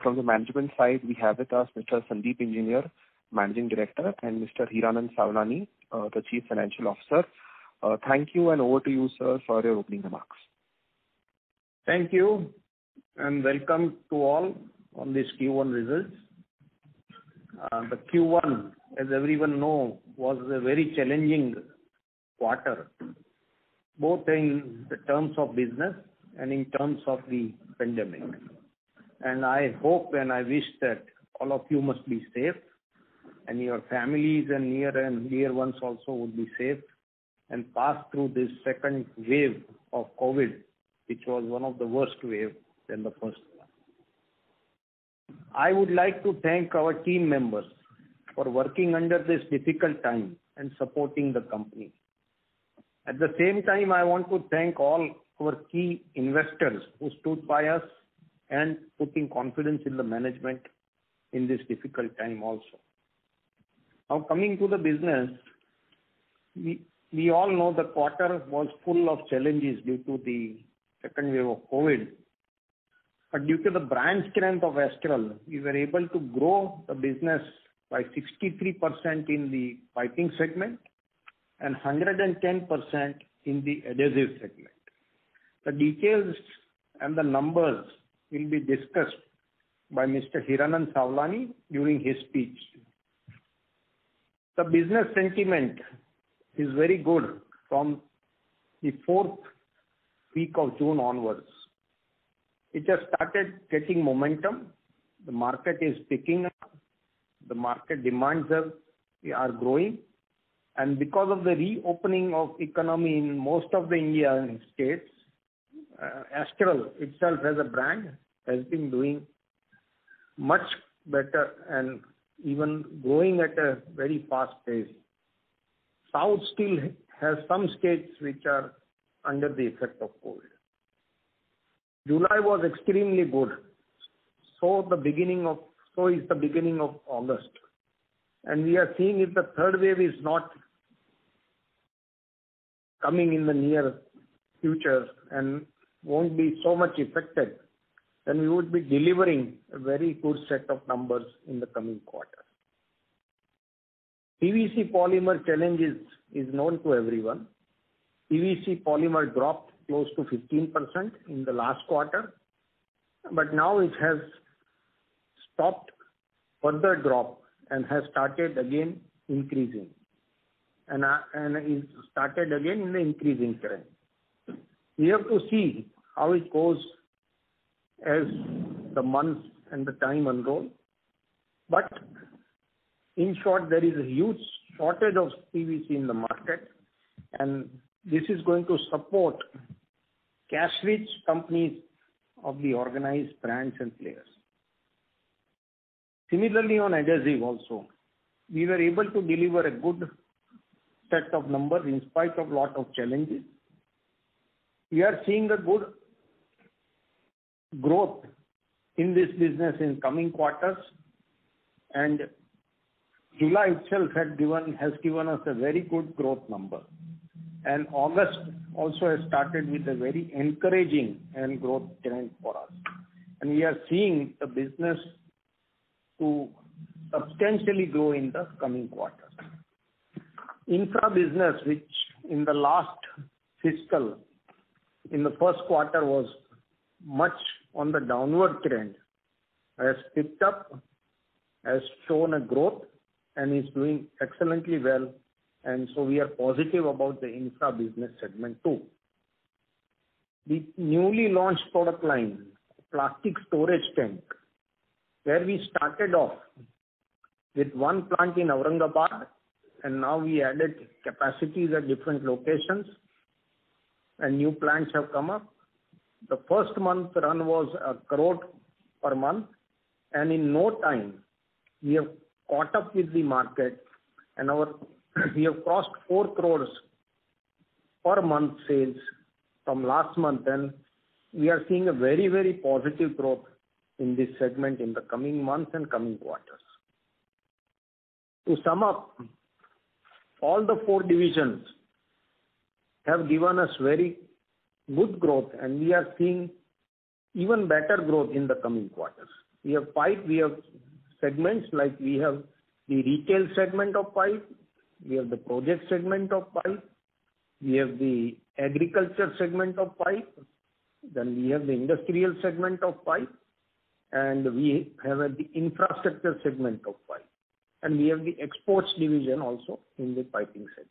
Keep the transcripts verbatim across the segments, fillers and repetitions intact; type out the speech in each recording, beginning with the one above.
from the management side, we have with us Mister Sandeep Engineer, Managing Director, and Mister Hiranand Savlani, uh, the Chief Financial Officer. Uh, thank you, and over to you, sir, for your opening remarks. Thank you, and welcome to all on this Q one results. Uh, the Q one, as everyone knows, was a very challenging quarter, both in the terms of business and in terms of the pandemic. And I hope and I wish that all of you must be safe, and your families and near and dear ones also would be safe and pass through this second wave of COVID, which was one of the worst waves than the first one. I would like to thank our team members for working under this difficult time and supporting the company. At the same time, I want to thank all our key investors who stood by us and putting confidence in the management in this difficult time also. Now, coming to the business, we, we all know the quarter was full of challenges due to the second wave of COVID. But due to the brand strength of Astral, we were able to grow the business by sixty-three percent in the piping segment and one hundred ten percent in the adhesive segment. The details and the numbers will be discussed by Mister Hiranand Savlani during his speech. The business sentiment is very good from the fourth week of June onwards. It has started getting momentum. The market is picking up. The market demands are, are growing. And because of the reopening of economy in most of the Indian states, uh, Astral itself as a brand has been doing much better and even growing at a very fast pace. South still has some states which are under the effect of COVID. July was extremely good. So the beginning of so is the beginning of August. And we are seeing if the third wave is not coming in the near future and won't be so much affected, then we would be delivering a very good set of numbers in the coming quarter. P V C polymer challenges is known to everyone. P V C polymer dropped close to fifteen percent in the last quarter, but now it has stopped further drop and has started again increasing and, uh, and is started again in the increasing trend. We have to see how it goes as the months and the time unroll. But in short, there is a huge shortage of P V C in the market, and this is going to support cash-rich companies of the organized brands and players. Similarly, on adhesive also, we were able to deliver a good set of numbers in spite of lot of challenges. We are seeing a good growth in this business in coming quarters, and July itself had given, has given us a very good growth number. And August also has started with a very encouraging and growth trend for us. And we are seeing the business to substantially grow in the coming quarters. Infra business, which in the last fiscal, in the first quarter was much on the downward trend, has picked up, has shown a growth, and is doing excellently well. And so we are positive about the infra business segment too. The newly launched product line, plastic storage tank, where we started off with one plant in Aurangabad, and now we added capacities at different locations, and new plants have come up. The first month run was a crore per month, and in no time we have caught up with the market, and our we have crossed four crores per month sales from last month, and we are seeing a very, very positive growth in this segment in the coming months and coming quarters. To sum up, all the four divisions have given us very good growth, and we are seeing even better growth in the coming quarters. We have pipe, we have segments like we have the retail segment of pipe, we have the project segment of pipe, we have the agriculture segment of pipe, then we have the industrial segment of pipe, and we have the infrastructure segment of pipe, and we have the exports division also in the piping segment.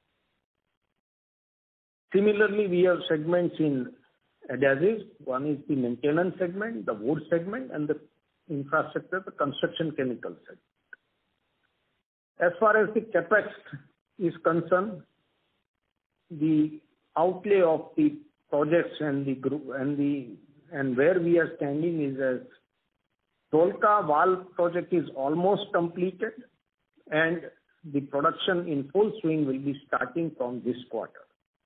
Similarly, we have segments in adhesives. One is the maintenance segment, the wood segment, and the infrastructure, the construction chemical segment. As far as the capex is concerned, the outlay of the projects and the group and the and where we are standing is as Dholka valve project is almost completed, and the production in full swing will be starting from this quarter.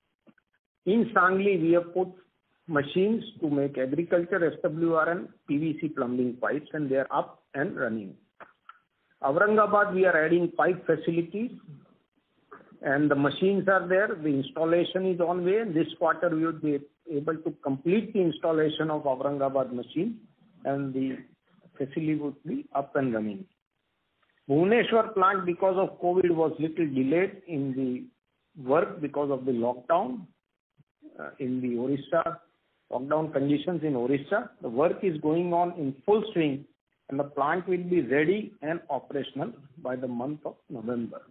In Sangli, we have put machines to make agriculture S W R and P V C plumbing pipes, and they are up and running. Aurangabad, we are adding pipe facilities, and the machines are there. The installation is on way. This quarter, we would be able to complete the installation of Aurangabad machine, and the facility would be up and running. Bhubaneswar plant, because of COVID, was little delayed in the work because of the lockdown uh, in the Orissa, lockdown conditions in Orissa. The work is going on in full swing, and the plant will be ready and operational by the month of November.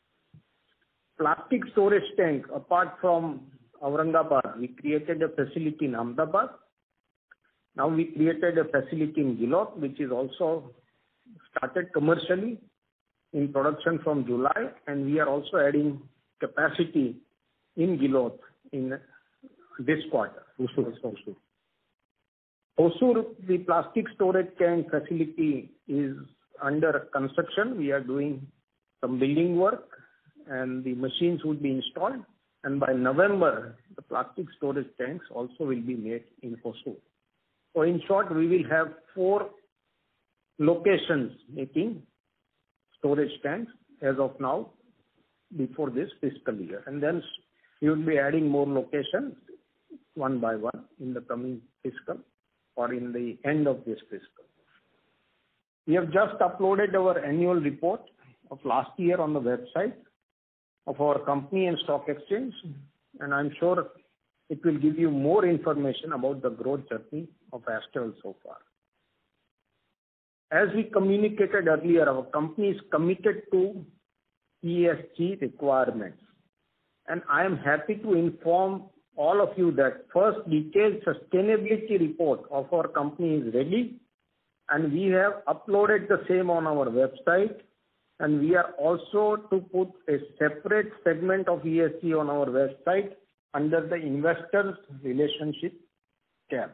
Plastic storage tank, apart from Aurangabad, we created a facility in Ahmedabad. Now we created a facility in Ghiloth, which is also started commercially in production from July, and we are also adding capacity in Ghiloth in this quarter. Hosur, Hosur. Hosur, the plastic storage tank facility is under construction. We are doing some building work, and the machines will be installed, and by November, the plastic storage tanks also will be made in Hosur. So in short, we will have four locations making storage tanks as of now before this fiscal year. And then we will be adding more locations one by one in the coming fiscal or in the end of this fiscal. We have just uploaded our annual report of last year on the website of our company and stock exchange, and I'm sure it will give you more information about the growth journey of Astral so far. As we communicated earlier, our company is committed to E S G requirements, and I am happy to inform all of you that first detailed sustainability report of our company is ready, and we have uploaded the same on our website. And we are also to put a separate segment of E S G on our website under the Investors Relationship tab.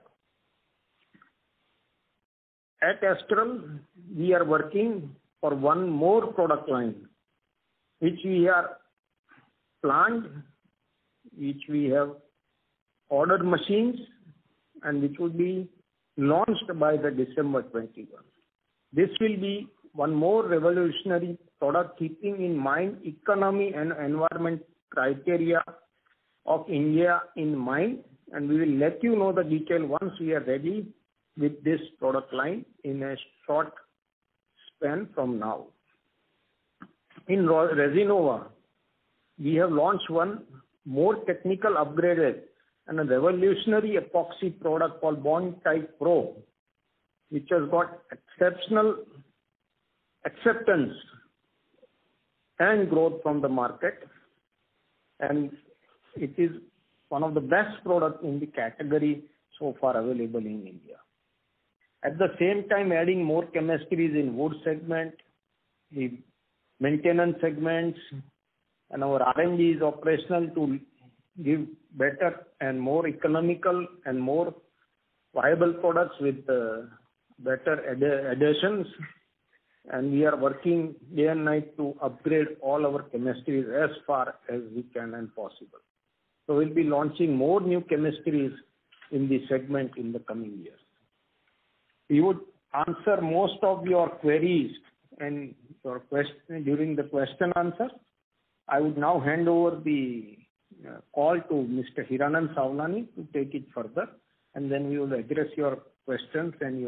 At Astral, we are working for one more product line, which we are planned, which we have ordered machines, and which will be launched by the December twenty-first. This will be one more revolutionary product keeping in mind economy and environment criteria of India in mind, and we will let you know the detail once we are ready with this product line in a short span from now. In Resinova, we have launched one more technical upgraded and a revolutionary epoxy product called Bondtite Pro, which has got exceptional acceptance and growth from the market, and it is one of the best products in the category so far available in India. At the same time, adding more chemistries in wood segment, the maintenance segments, and our R and D is operational to give better and more economical and more viable products with uh, better ad- additions. And we are working day and night to upgrade all our chemistries as far as we can and possible. So we'll be launching more new chemistries in this segment in the coming years. We would answer most of your queries and your question during the question answer. I would now hand over the uh, call to Mister Hiranand Savlani to take it further, and then we will address your questions and your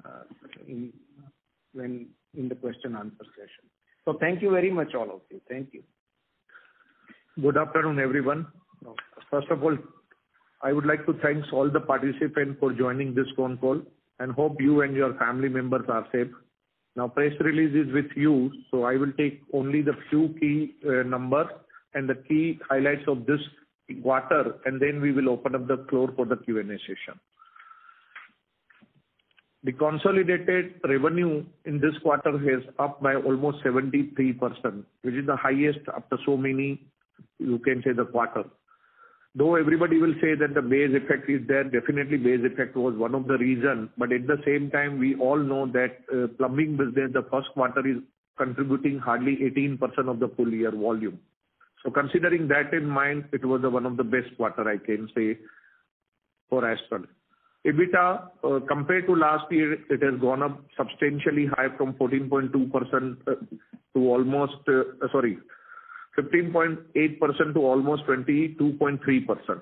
uh, in, when in the question answer session. So thank you very much, all of you. Thank you. Good afternoon, everyone. First of all, I would like to thank all the participants for joining this phone call and hope you and your family members are safe. Now, press release is with you, so I will take only the few key uh, numbers and the key highlights of this quarter, and then we will open up the floor for the Q and A session. The consolidated revenue in this quarter is up by almost seventy-three percent, which is the highest after so many, you can say, the quarter. Though everybody will say that the base effect is there, definitely base effect was one of the reasons, but at the same time, we all know that uh, plumbing business, the first quarter is contributing hardly eighteen percent of the full year volume. So considering that in mind, it was a, one of the best quarter, I can say, for Astral. EBITDA, uh, compared to last year, it has gone up substantially high from fourteen point two percent uh, to almost, uh, sorry, fifteen point eight percent to almost twenty-two point three percent.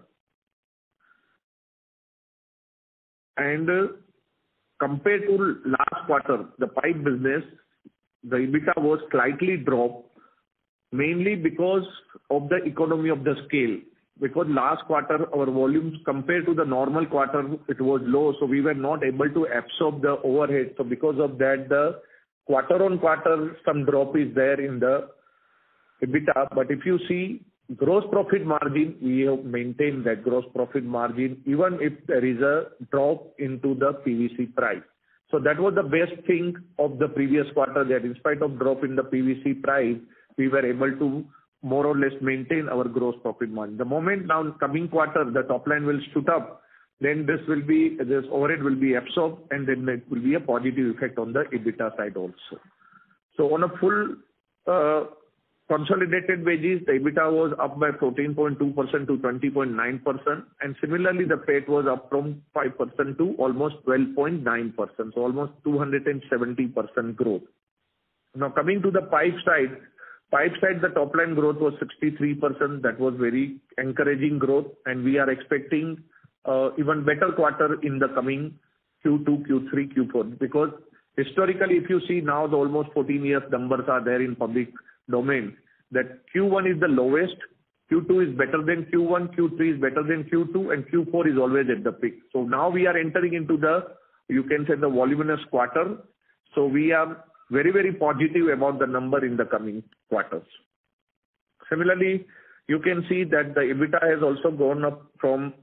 And uh, compared to last quarter, the pipe business, the EBITDA was slightly dropped, mainly because of the economy of the scale. Because last quarter, our volumes compared to the normal quarter, it was low, so we were not able to absorb the overhead. So because of that, the quarter on quarter, some drop is there in the EBITDA. But if you see gross profit margin, we have maintained that gross profit margin, even if there is a drop into the P V C price. So that was the best thing of the previous quarter, that in spite of drop in the P V C price, we were able to more or less maintain our gross profit margin. The moment now coming quarter, the top line will shoot up, then this will be, this overhead will be absorbed, and then it will be a positive effect on the EBITDA side also. So on a full uh, consolidated basis, the EBITDA was up by fourteen point two percent to twenty point nine percent, and similarly the P A T was up from five percent to almost twelve point nine percent, so almost two hundred seventy percent growth. Now coming to the pipe side, pipe side, the top line growth was sixty-three percent. That was very encouraging growth, and we are expecting uh, even better quarter in the coming Q two, Q three, Q four. Because historically, if you see now, the almost fourteen years numbers are there in public domain, that Q one is the lowest, Q two is better than Q one, Q three is better than Q two, and Q four is always at the peak. So now we are entering into the, you can say, the voluminous quarter. So we are very, very positive about the number in the coming quarters. Similarly, you can see that the EBITDA has also gone up from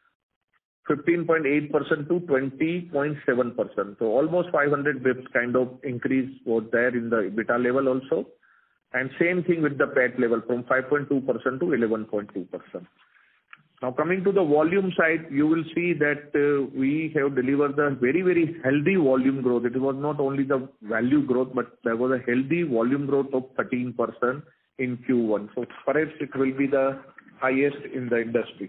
fifteen point eight percent to twenty point seven percent. So almost five hundred bips kind of increase was there in the EBITDA level also. And same thing with the P A T level, from five point two percent to eleven point two percent. Now coming to the volume side, you will see that uh, we have delivered a very, very healthy volume growth. It was not only the value growth, but there was a healthy volume growth of thirteen percent in Q one. So perhaps it will be the highest in the industry.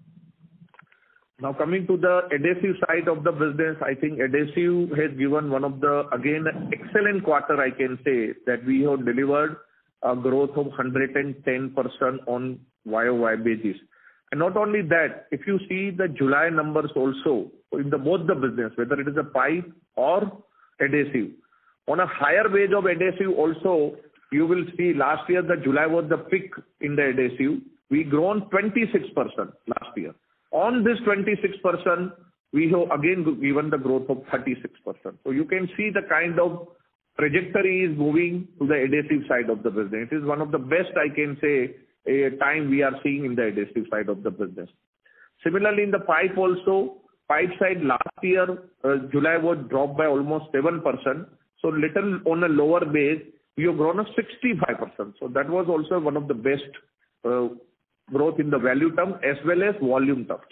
Now coming to the adhesive side of the business, I think adhesive has given one of the, again, excellent quarter, I can say, that we have delivered a growth of one hundred ten percent on Y O Y basis. And not only that, if you see the July numbers also, in the both the business, whether it is a pipe or adhesive, on a higher wage of adhesive also, you will see last year the July was the peak in the adhesive. We grown twenty-six percent last year. On this twenty-six percent, we have again given the growth of thirty-six percent. So you can see the kind of trajectory is moving to the adhesive side of the business. It is one of the best, I can say, a time we are seeing in the adhesive side of the business. Similarly, in the pipe also, pipe side last year, uh, July was dropped by almost seven percent. So little on a lower base, we have grown up sixty-five percent. So that was also one of the best uh, growth in the value term as well as volume terms.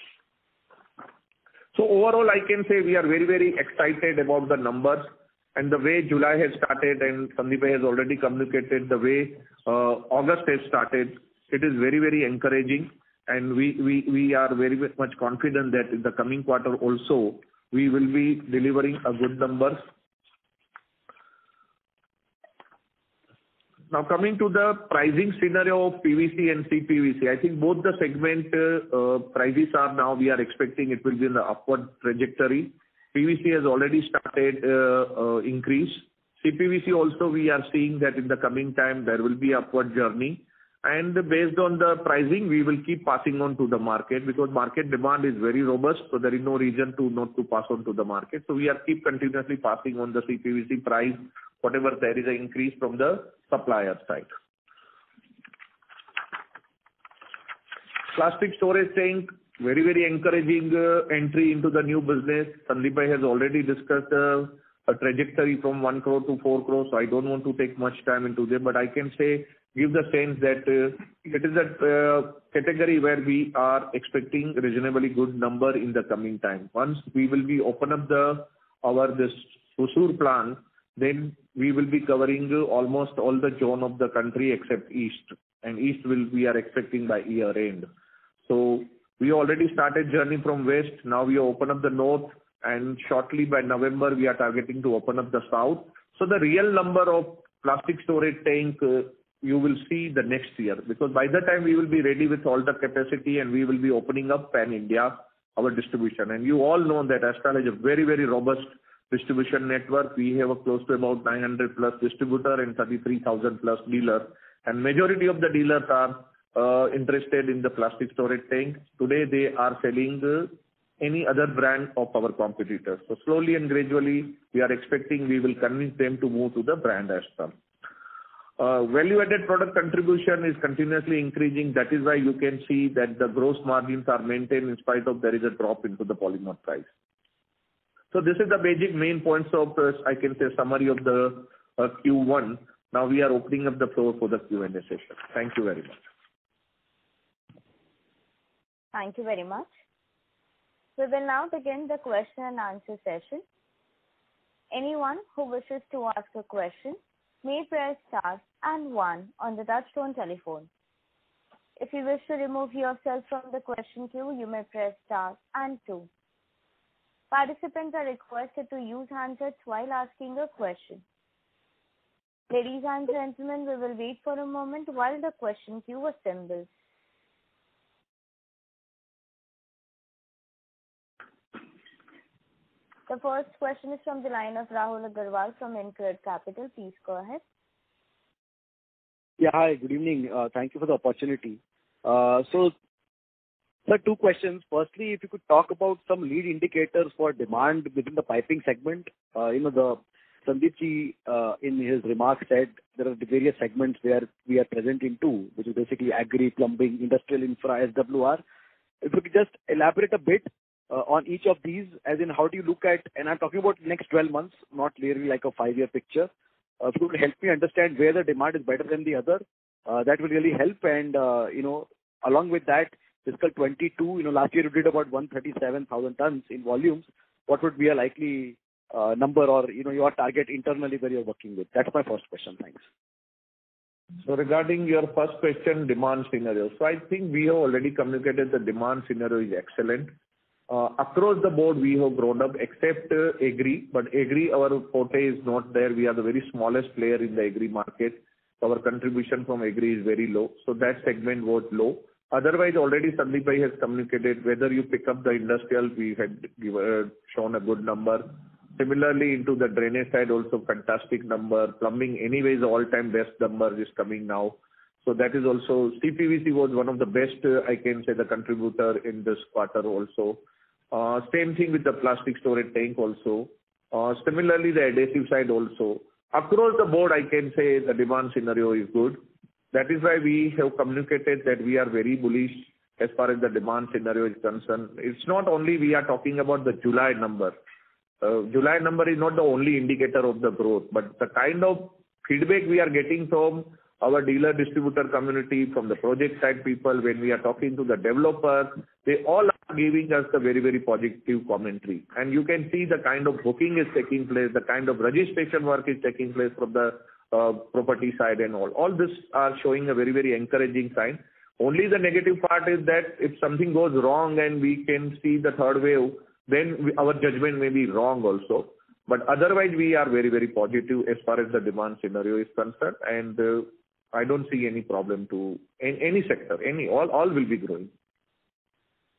So overall, I can say we are very, very excited about the numbers and the way July has started, and Sandeep has already communicated the way uh, August has started. It is very, very encouraging, and we, we, we are very much confident that in the coming quarter also, we will be delivering a good numbers. Now coming to the pricing scenario of P V C and C P V C, I think both the segment uh, uh, prices are now, we are expecting it will be in the upward trajectory. P V C has already started uh, uh, increase. C P V C also we are seeing that in the coming time there will be upward journey. And based on the pricing, we will keep passing on to the market because market demand is very robust. So there is no reason to not to pass on to the market. So we are keep continuously passing on the C P V C price, whatever there is an increase from the supplier side. Plastic storage tank, very, very encouraging uh, entry into the new business. Sandeep Bhai has already discussed uh, a trajectory from one crore to four crore. So I don't want to take much time into them, but I can say, give the sense that uh, it is a uh, category where we are expecting reasonably good number in the coming time. Once we will be open up the our this Hosur plant, then we will be covering uh, almost all the zone of the country except East. And East will we are expecting by year end. So we already started journey from West. Now we open up the North, and shortly by November we are targeting to open up the South. So the real number of plastic storage tank uh, you will see the next year, because by the time we will be ready with all the capacity and we will be opening up pan India our distribution. And you all know that Astral is a very, very robust distribution network. We have a close to about nine hundred plus distributor and thirty-three thousand plus dealer, and majority of the dealers are uh, interested in the plastic storage tank. Today they are selling uh, any other brand of our competitors. So slowly and gradually we are expecting we will convince them to move to the brand Astral. Uh, value-added product contribution is continuously increasing. That is why you can see that the gross margins are maintained in spite of there is a drop into the polymer price. So this is the basic main points of, uh, I can say, summary of the uh, Q one. Now we are opening up the floor for the Q and A session. Thank you very much. Thank you very much. We will now begin the question and answer session. Anyone who wishes to ask a question may press star and one on the touchtone telephone. If you wish to remove yourself from the question queue, you may press star and two. Participants are requested to use handsets while asking a question. Ladies and gentlemen, we will wait for a moment while the question queue assembles. The first question is from the line of Rahul Agarwal from InCred Capital. Please go ahead. Yeah, hi, good evening. Uh, thank you for the opportunity. Uh, so, sir, two questions. Firstly, if you could talk about some lead indicators for demand within the piping segment. Uh, you know, the Sandeep ji uh, in his remarks said there are the various segments where we are present in two, which is basically agri, plumbing, industrial infra, S W R. If you could just elaborate a bit Uh, on each of these, as in how do you look at, and I'm talking about next twelve months, not really like a five-year picture. Uh, if you could help me understand where the demand is better than the other, uh, that will really help. And, uh, you know, along with that, fiscal twenty-two, you know, last year you did about one hundred thirty-seven thousand tons in volumes. What would be a likely uh, number or, you know, your target internally where you're working with? That's my first question. Thanks. So regarding your first question, demand scenario. So I think we have already communicated the demand scenario is excellent. Uh, across the board, we have grown up except uh, agri, but agri, our forte is not there. We are the very smallest player in the agri market. Our contribution from agri is very low. So that segment was low. Otherwise, already Sandeep Bhai has communicated whether you pick up the industrial, we had give, uh, shown a good number. Similarly, into the drainage side, also fantastic number. Plumbing, anyways, all-time best number is coming now. So that is also, C P V C was one of the best, uh, I can say, the contributor in this quarter also. Uh, same thing with the plastic storage tank also. Uh, similarly, the adhesive side also. Across the board, I can say the demand scenario is good. That is why we have communicated that we are very bullish as far as the demand scenario is concerned. It's not only we are talking about the July number. Uh, July number is not the only indicator of the growth, but the kind of feedback we are getting from our dealer distributor community, from the project side people, when we are talking to the developer, they all are giving us a very, very positive commentary. And you can see the kind of booking is taking place, the kind of registration work is taking place from the uh, property side and all. All this are showing a very, very encouraging sign. Only the negative part is that if something goes wrong and we can see the third wave, then we, our judgment may be wrong also. But otherwise, we are very, very positive as far as the demand scenario is concerned. And uh, I don't see any problem to in any sector, any all all will be growing.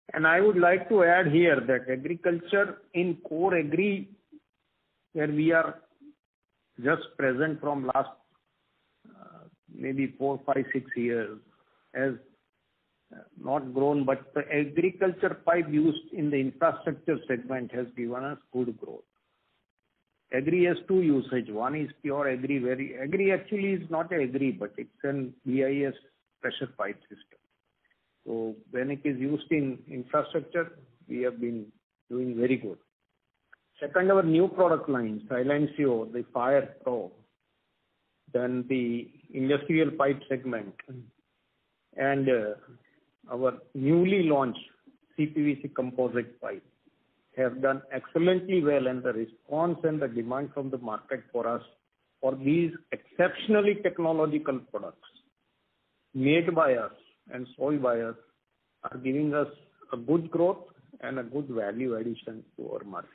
And I would like to add here that agriculture in core agri, where we are just present from last uh, maybe four, five, six years, has not grown, but the agriculture pipe used in the infrastructure segment has given us good growth. Agri has two usage. One is pure agri. Very agri actually is not agri, but it's an B I S pressure pipe system. So when it is used in infrastructure, we have been doing very good. Second, our new product line, Silencio, the Fire Pro, then the industrial pipe segment, and uh, our newly launched C P V C composite pipe have done excellently well, and the response and the demand from the market for us for these exceptionally technological products made by us and sold by us are giving us a good growth and a good value addition to our market.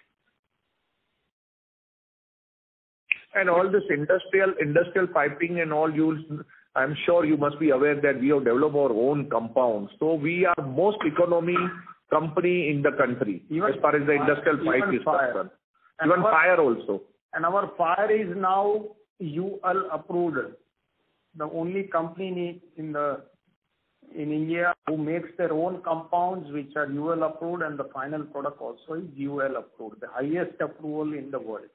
And all this industrial industrial piping and all, you, I'm sure you must be aware that we have developed our own compounds. So we are most economy company in the country Even as far as the industrial fire, pipe is fire. concerned. And Even our, fire also. And our fire is now U L approved. The only company in the in India who makes their own compounds which are U L approved, and the final product also is U L approved, the highest approval in the world.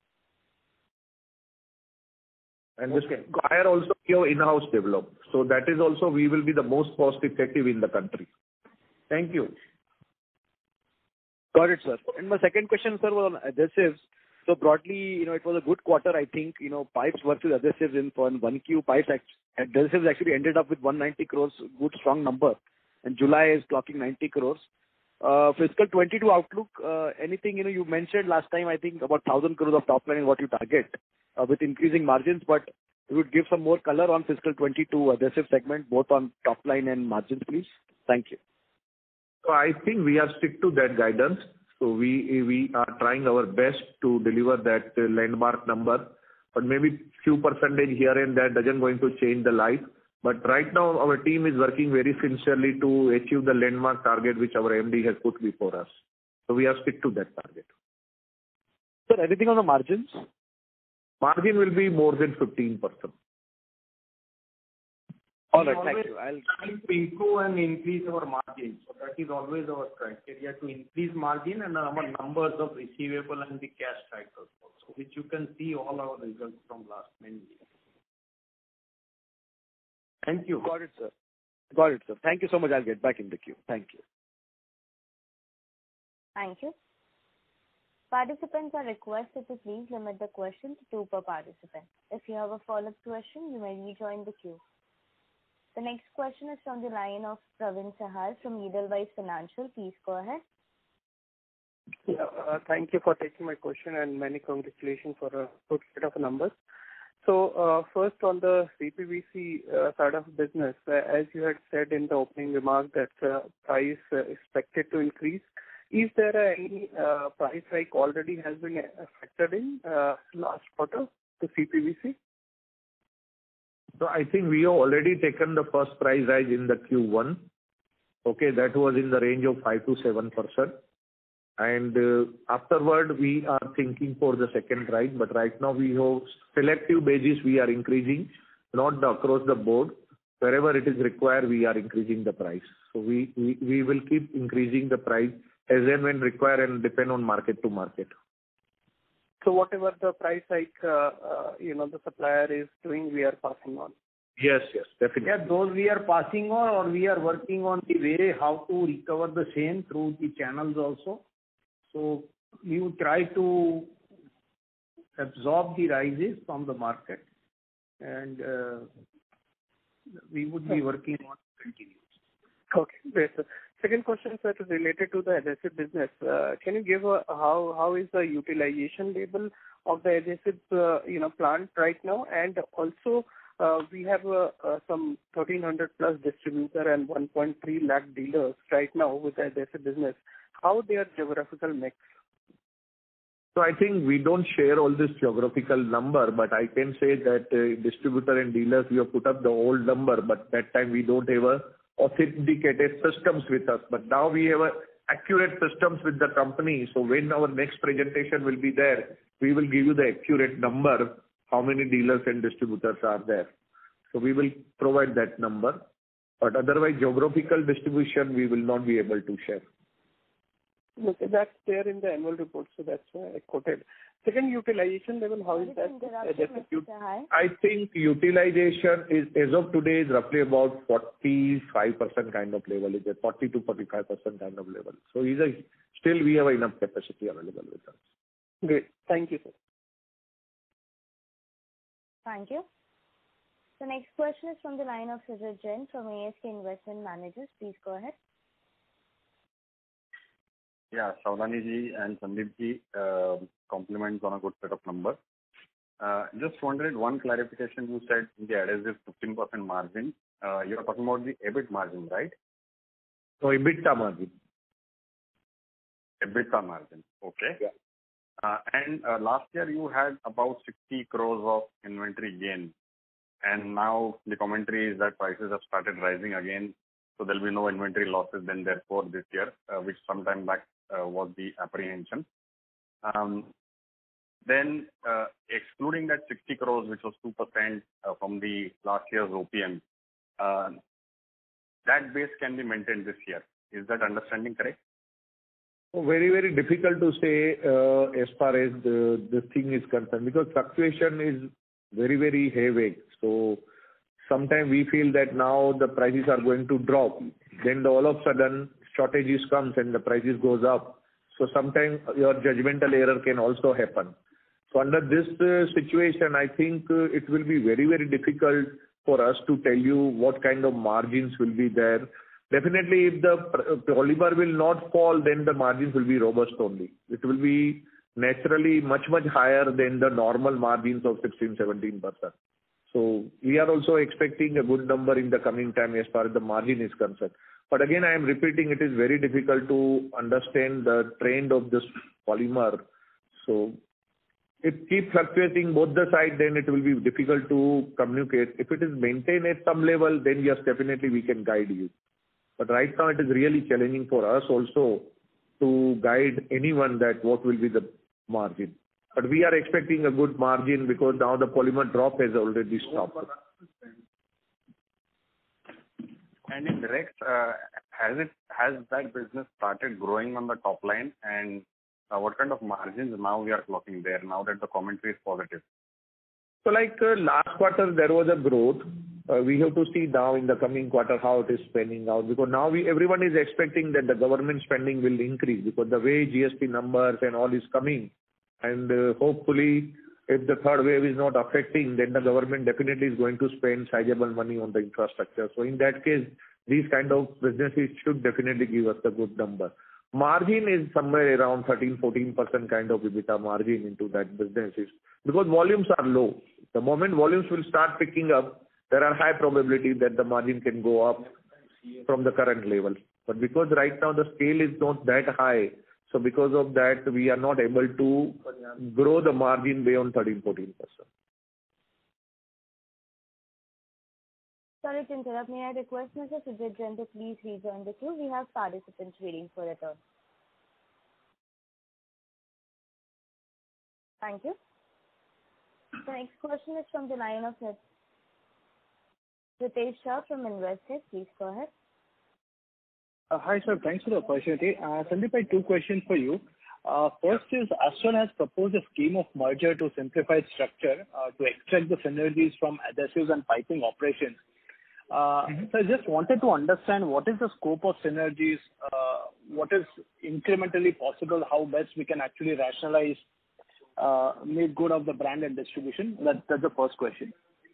And this fire also we have in-house developed. So that is also, we will be the most cost effective in the country. Thank you. Got it, sir. And my second question, sir, was on adhesives. So broadly, you know, it was a good quarter, I think, you know, pipes versus adhesives in for one Q. Pipes and adhesives actually ended up with one hundred ninety crores, good strong number. And July is clocking ninety crores. Uh, fiscal twenty-two outlook, uh, anything, you know, you mentioned last time, I think about one thousand crores of top line is what you target uh, with increasing margins, but you would give some more color on fiscal twenty-two adhesive segment, both on top line and margins, please. Thank you. So I think we are stick to that guidance. So we we are trying our best to deliver that uh, landmark number, but maybe few percentage here and there doesn't going to change the life. But right now our team is working very sincerely to achieve the landmark target which our M D has put before us. So we are stick to that target. Sir, anything on the margins? Margin will be more than fifteen percent. All right, thank you. I'll trying to improve and increase our margin. So that is always our criteria, to increase margin and our numbers of receivable and the cash cycles also, which you can see all our results from last many years. Thank you. Got it, sir. Got it, sir. Thank you so much. I'll get back in the queue. Thank you. Thank you. Participants are requested to please limit the question to two per participant. If you have a follow-up question, you may rejoin the queue. The next question is from the line of Praveen Sahar from Edelweiss Financial. Please go ahead. Yeah, uh, thank you for taking my question, and many congratulations for a good set of numbers. So uh, first on the C P V C uh, side of business, uh, as you had said in the opening remark that uh, price uh, expected to increase. Is there any uh, price hike already has been factored in uh, last quarter to C P V C? So I think we have already taken the first price rise in the Q one. Okay, that was in the range of five to seven percent. And uh, afterward, we are thinking for the second rise, but right now we have selective basis we are increasing, not the, across the board. Wherever it is required, we are increasing the price. So we, we, we will keep increasing the price as and when required and depend on market to market. So whatever the price hike, uh, uh, you know, the supplier is doing, we are passing on. Yes, yes, definitely. Yeah, those we are passing on, or we are working on the way how to recover the same through the channels also. So we will try to absorb the rises from the market, and uh, we would be working on continuous. Okay, great, sir. Second question, sir, is related to the adhesive business. Uh, can you give a, how how is the utilization level of the adhesive uh, you know plant right now? And also uh, we have uh, uh, some thirteen hundred plus distributor and one point three lakh dealers right now with the adhesive business. How their geographical mix? So I think we don't share all this geographical number, but I can say that uh, distributor and dealers, we have put up the old number, but that time we don't have a authenticated systems with us. But now we have a accurate systems with the company. So when our next presentation will be there, we will give you the accurate number, how many dealers and distributors are there. So we will provide that number. But otherwise, geographical distribution, we will not be able to share. Okay, that's there in the annual report, so that's why I quoted. Second, utilization level, how is that? I think utilization is, as of today, is roughly about forty-five percent kind of level. Is a forty to forty-five percent kind of level. So is a, still we have enough capacity available with us. Great. Thank you, sir. Thank you. The next question is from the line of Sujit Jain from A S K Investment Managers. Please go ahead. Yeah, Savlani ji and Sandeep ji, uh, compliments on a good set of numbers. Uh, just wanted one clarification. You said in the adhesive fifteen percent margin. Uh, you are talking about the EBIT margin, right? So EBITDA margin. EBITDA margin. Okay. Yeah. Uh, and uh, last year you had about sixty crores of inventory gain. And now the commentary is that prices have started rising again. So there will be no inventory losses then therefore this year, uh, which sometime back uh, was the apprehension. Um, then uh, excluding that sixty crores, which was two percent uh, from the last year's O P M, uh, that base can be maintained this year. Is that understanding correct? So very, very difficult to say uh, as far as the, the thing is concerned, because fluctuation is very, very heavy. So sometimes we feel that now the prices are going to drop. Then the, all of a sudden shortages comes and the prices goes up. So sometimes your judgmental error can also happen. So under this uh, situation, I think uh, it will be very, very difficult for us to tell you what kind of margins will be there. Definitely, if the polymer will not fall, then the margins will be robust only. It will be naturally much, much higher than the normal margins of sixteen, seventeen percent. So we are also expecting a good number in the coming time as far as the margin is concerned. But again, I am repeating, it is very difficult to understand the trend of this polymer. So it keeps fluctuating both the side, then it will be difficult to communicate. If it is maintained at some level, then yes, definitely we can guide you. But right now it is really challenging for us also to guide anyone that what will be the margin. But we are expecting a good margin because now the polymer drop has already stopped. And in direct, uh, has it has that business started growing on the top line? And uh, what kind of margins now we are clocking there now that the commentary is positive? So like uh, last quarter there was a growth. Uh, we have to see now in the coming quarter how it is spending out, because now we everyone is expecting that the government spending will increase because the way G S T numbers and all is coming, and uh, hopefully if the third wave is not affecting, then the government definitely is going to spend sizable money on the infrastructure. So in that case, these kind of businesses should definitely give us a good number. Margin is somewhere around thirteen, fourteen percent kind of EBITDA margin into that businesses, because volumes are low. The moment volumes will start picking up, there are high probability that the margin can go up from the current level. But because right now the scale is not that high, so because of that, we are not able to grow the margin beyond thirteen, fourteen percent. Sorry to interrupt. May I request Mister Sujit Jain to please rejoin the queue? We have participants waiting for a turn. Thank you. The next question is from the line of Ritesh Shah from Investec. Please go ahead. Uh, hi, sir. Thanks for the opportunity. Uh, Sandeep, I have two questions for you. Uh, first is, Astral has proposed a scheme of merger to simplify its structure uh, to extract the synergies from adhesives and piping operations. Uh, mm-hmm. So I just wanted to understand what is the scope of synergies, uh, what is incrementally possible, how best we can actually rationalize, uh, make good of the brand and distribution. That, that's the first question.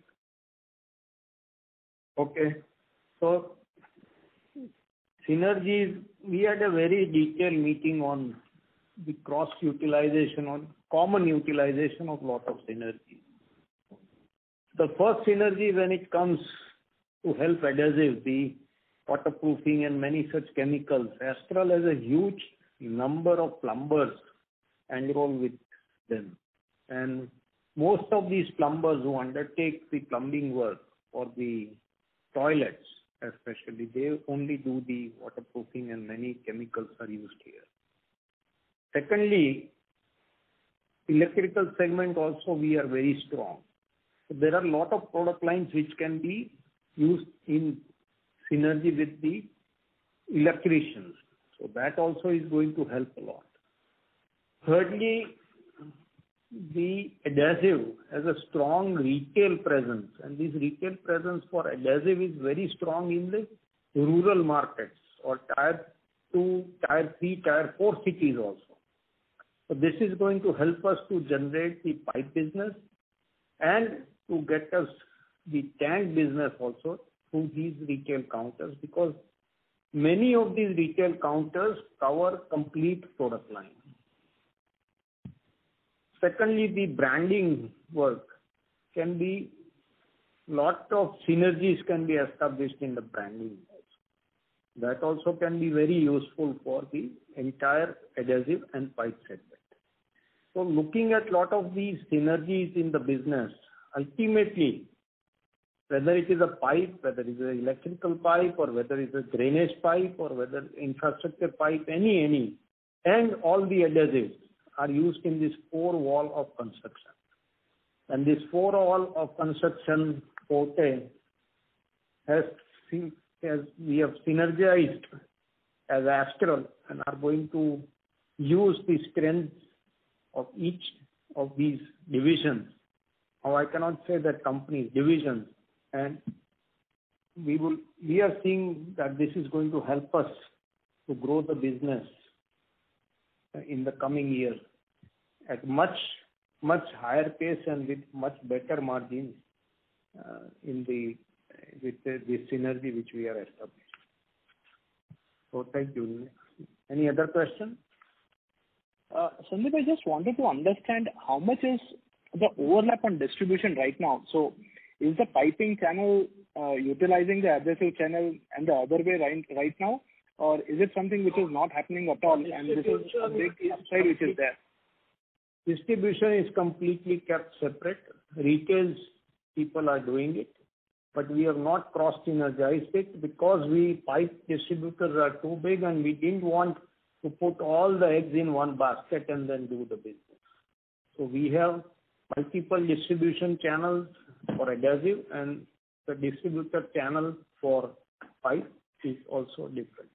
Okay. So synergies, we had a very detailed meeting on the cross utilization, on common utilization of lot of synergies. The first synergy when it comes to help adhesive, the waterproofing and many such chemicals, Astral has a huge number of plumbers enrolled with them. And most of these plumbers who undertake the plumbing work for the toilets, especially. They only do the waterproofing and many chemicals are used here. Secondly, electrical segment also we are very strong. So there are a lot of product lines which can be used in synergy with the electricians. So that also is going to help a lot. Thirdly, the adhesive has a strong retail presence, and this retail presence for adhesive is very strong in the rural markets or tier two, tier three, tier four cities also. So this is going to help us to generate the pipe business and to get us the tank business also through these retail counters, because many of these retail counters cover complete product line. Secondly, the branding work can be, lot of synergies can be established in the branding also. That also can be very useful for the entire adhesive and pipe segment. So looking at lot of these synergies in the business, ultimately, whether it is a pipe, whether it is an electrical pipe, or whether it is a drainage pipe, or whether infrastructure pipe, any, any, and all the adhesives are used in this four wall of construction. And this four wall of construction forte has, has we have synergized as Astral and are going to use the strengths of each of these divisions. Now I cannot say that companies, divisions, and we will, we are seeing that this is going to help us to grow the business in the coming years at much, much higher pace and with much better margins uh, in the, with the, the synergy which we are establishing. So thank you. Any other question? Uh, Sandeep, I just wanted to understand how much is the overlap on distribution right now. So is the piping channel uh, utilizing the adhesive channel and the other way right, right now? Or is it something which is not happening at all and this is a big upside which is there? Distribution is completely kept separate. Retail people are doing it, but we have not cross-synergized it because we pipe distributors are too big and we didn't want to put all the eggs in one basket and then do the business. So we have multiple distribution channels for adhesive, and the distributor channel for pipe is also different.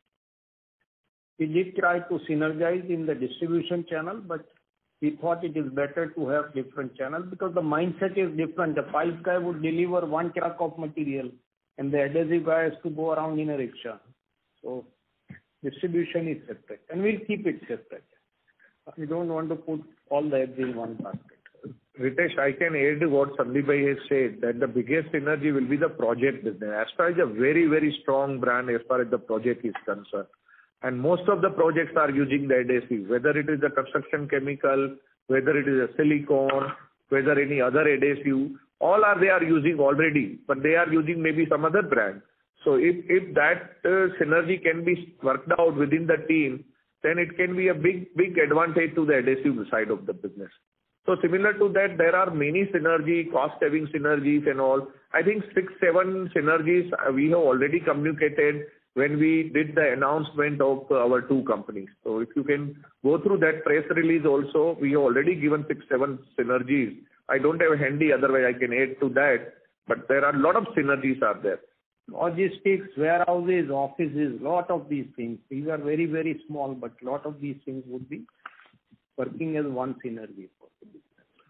We did try to synergize in the distribution channel, but we thought it is better to have different channels because the mindset is different. The pipe guy would deliver one truck of material and the adhesive guy has to go around in a rickshaw. So distribution is separate and we'll keep it separate. We don't want to put all the eggs in one basket. Ritesh, I can add what Sandeep bhai has said, that the biggest synergy will be the project business. Astra is a very, very strong brand as far as the project is concerned. And most of the projects are using the adhesive, whether it is a construction chemical, whether it is a silicone, whether any other adhesive, all are they are using already, but they are using maybe some other brand. So if, if that uh, synergy can be worked out within the team, then it can be a big, big advantage to the adhesive side of the business. So similar to that, there are many synergy, cost-saving synergies and all. I think six, seven synergies we have already communicated when we did the announcement of our two companies. So if you can go through that press release also, we have already given six, seven synergies. I don't have handy, otherwise I can add to that, but there are a lot of synergies are there. Logistics, warehouses, offices, lot of these things. These are very, very small, but lot of these things would be working as one synergy for the business.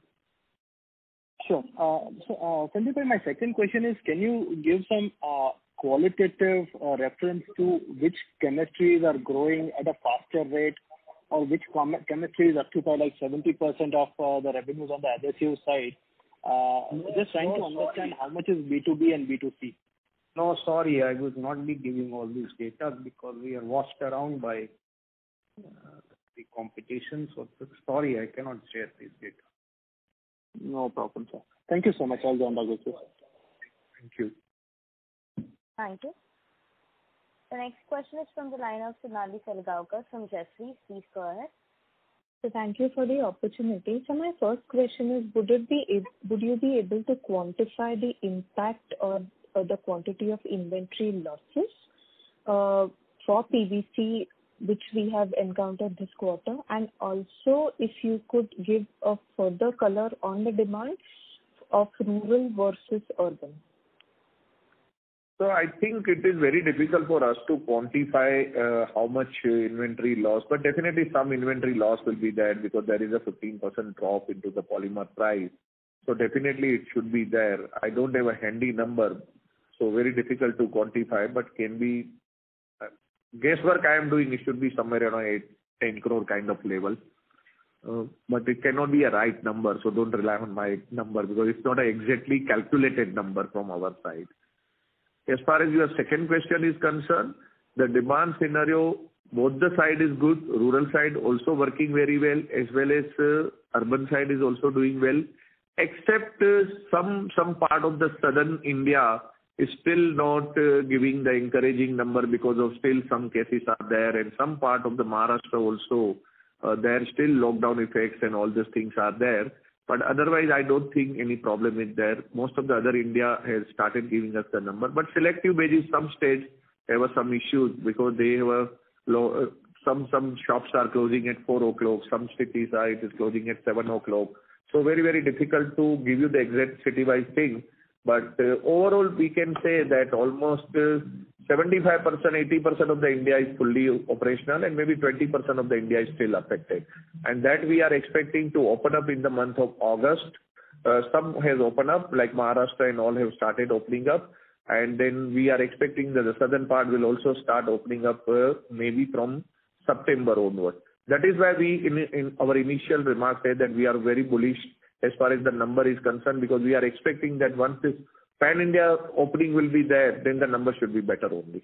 Sure. Uh, so, uh, Sandeep, my second question is, can you give some uh, qualitative uh, reference to which chemistries are growing at a faster rate or which com- chemistries occupy like seventy percent of uh, the revenues on the adhesive side? Uh, no, just trying no, to understand sorry. How much is B two B and B two C. No, sorry, I would not be giving all these data because we are washed around by uh, the competition. So sorry, I cannot share this data. No problem, sir. Thank you so much. I'll join back with you. Thank you. Thank you. The next question is from the line of Sonali Salgaonkar from Jefferies. Please go ahead. So thank you for the opportunity. So my first question is, would it be would you be able to quantify the impact or uh, the quantity of inventory losses uh, for P V C which we have encountered this quarter, and also if you could give a further color on the demand of rural versus urban. So I think it is very difficult for us to quantify uh, how much uh, inventory loss, but definitely some inventory loss will be there because there is a fifteen percent drop into the polymer price. So definitely it should be there. I don't have a handy number, so very difficult to quantify, but can be uh, guesswork I am doing, it should be somewhere around eight, ten crore kind of level. Uh, but it cannot be a right number, so don't rely on my number because it's not an exactly calculated number from our side. As far as your second question is concerned, the demand scenario, both the side is good, rural side also working very well, as well as uh, urban side is also doing well, except uh, some some part of the southern India is still not uh, giving the encouraging number because of still some cases are there, and some part of the Maharashtra also, uh, there are still lockdown effects and all these things are there. But otherwise, I don't think any problem is there. Most of the other India has started giving us the number. But selective basis, some states have some issues because they have a low, uh, some some shops are closing at four o'clock. Some cities are it is closing at seven o'clock. So very very difficult to give you the exact city-wise thing. But uh, overall, we can say that almost uh, seventy-five percent, eighty percent of the India is fully operational, and maybe twenty percent of the India is still affected. And that we are expecting to open up in the month of August. Uh, some has opened up, like Maharashtra and all have started opening up. And then we are expecting that the southern part will also start opening up uh, maybe from September onward. That is why we, in, in our initial remarks, said that we are very bullish as far as the number is concerned, because we are expecting that once this pan-India opening will be there, then the number should be better only.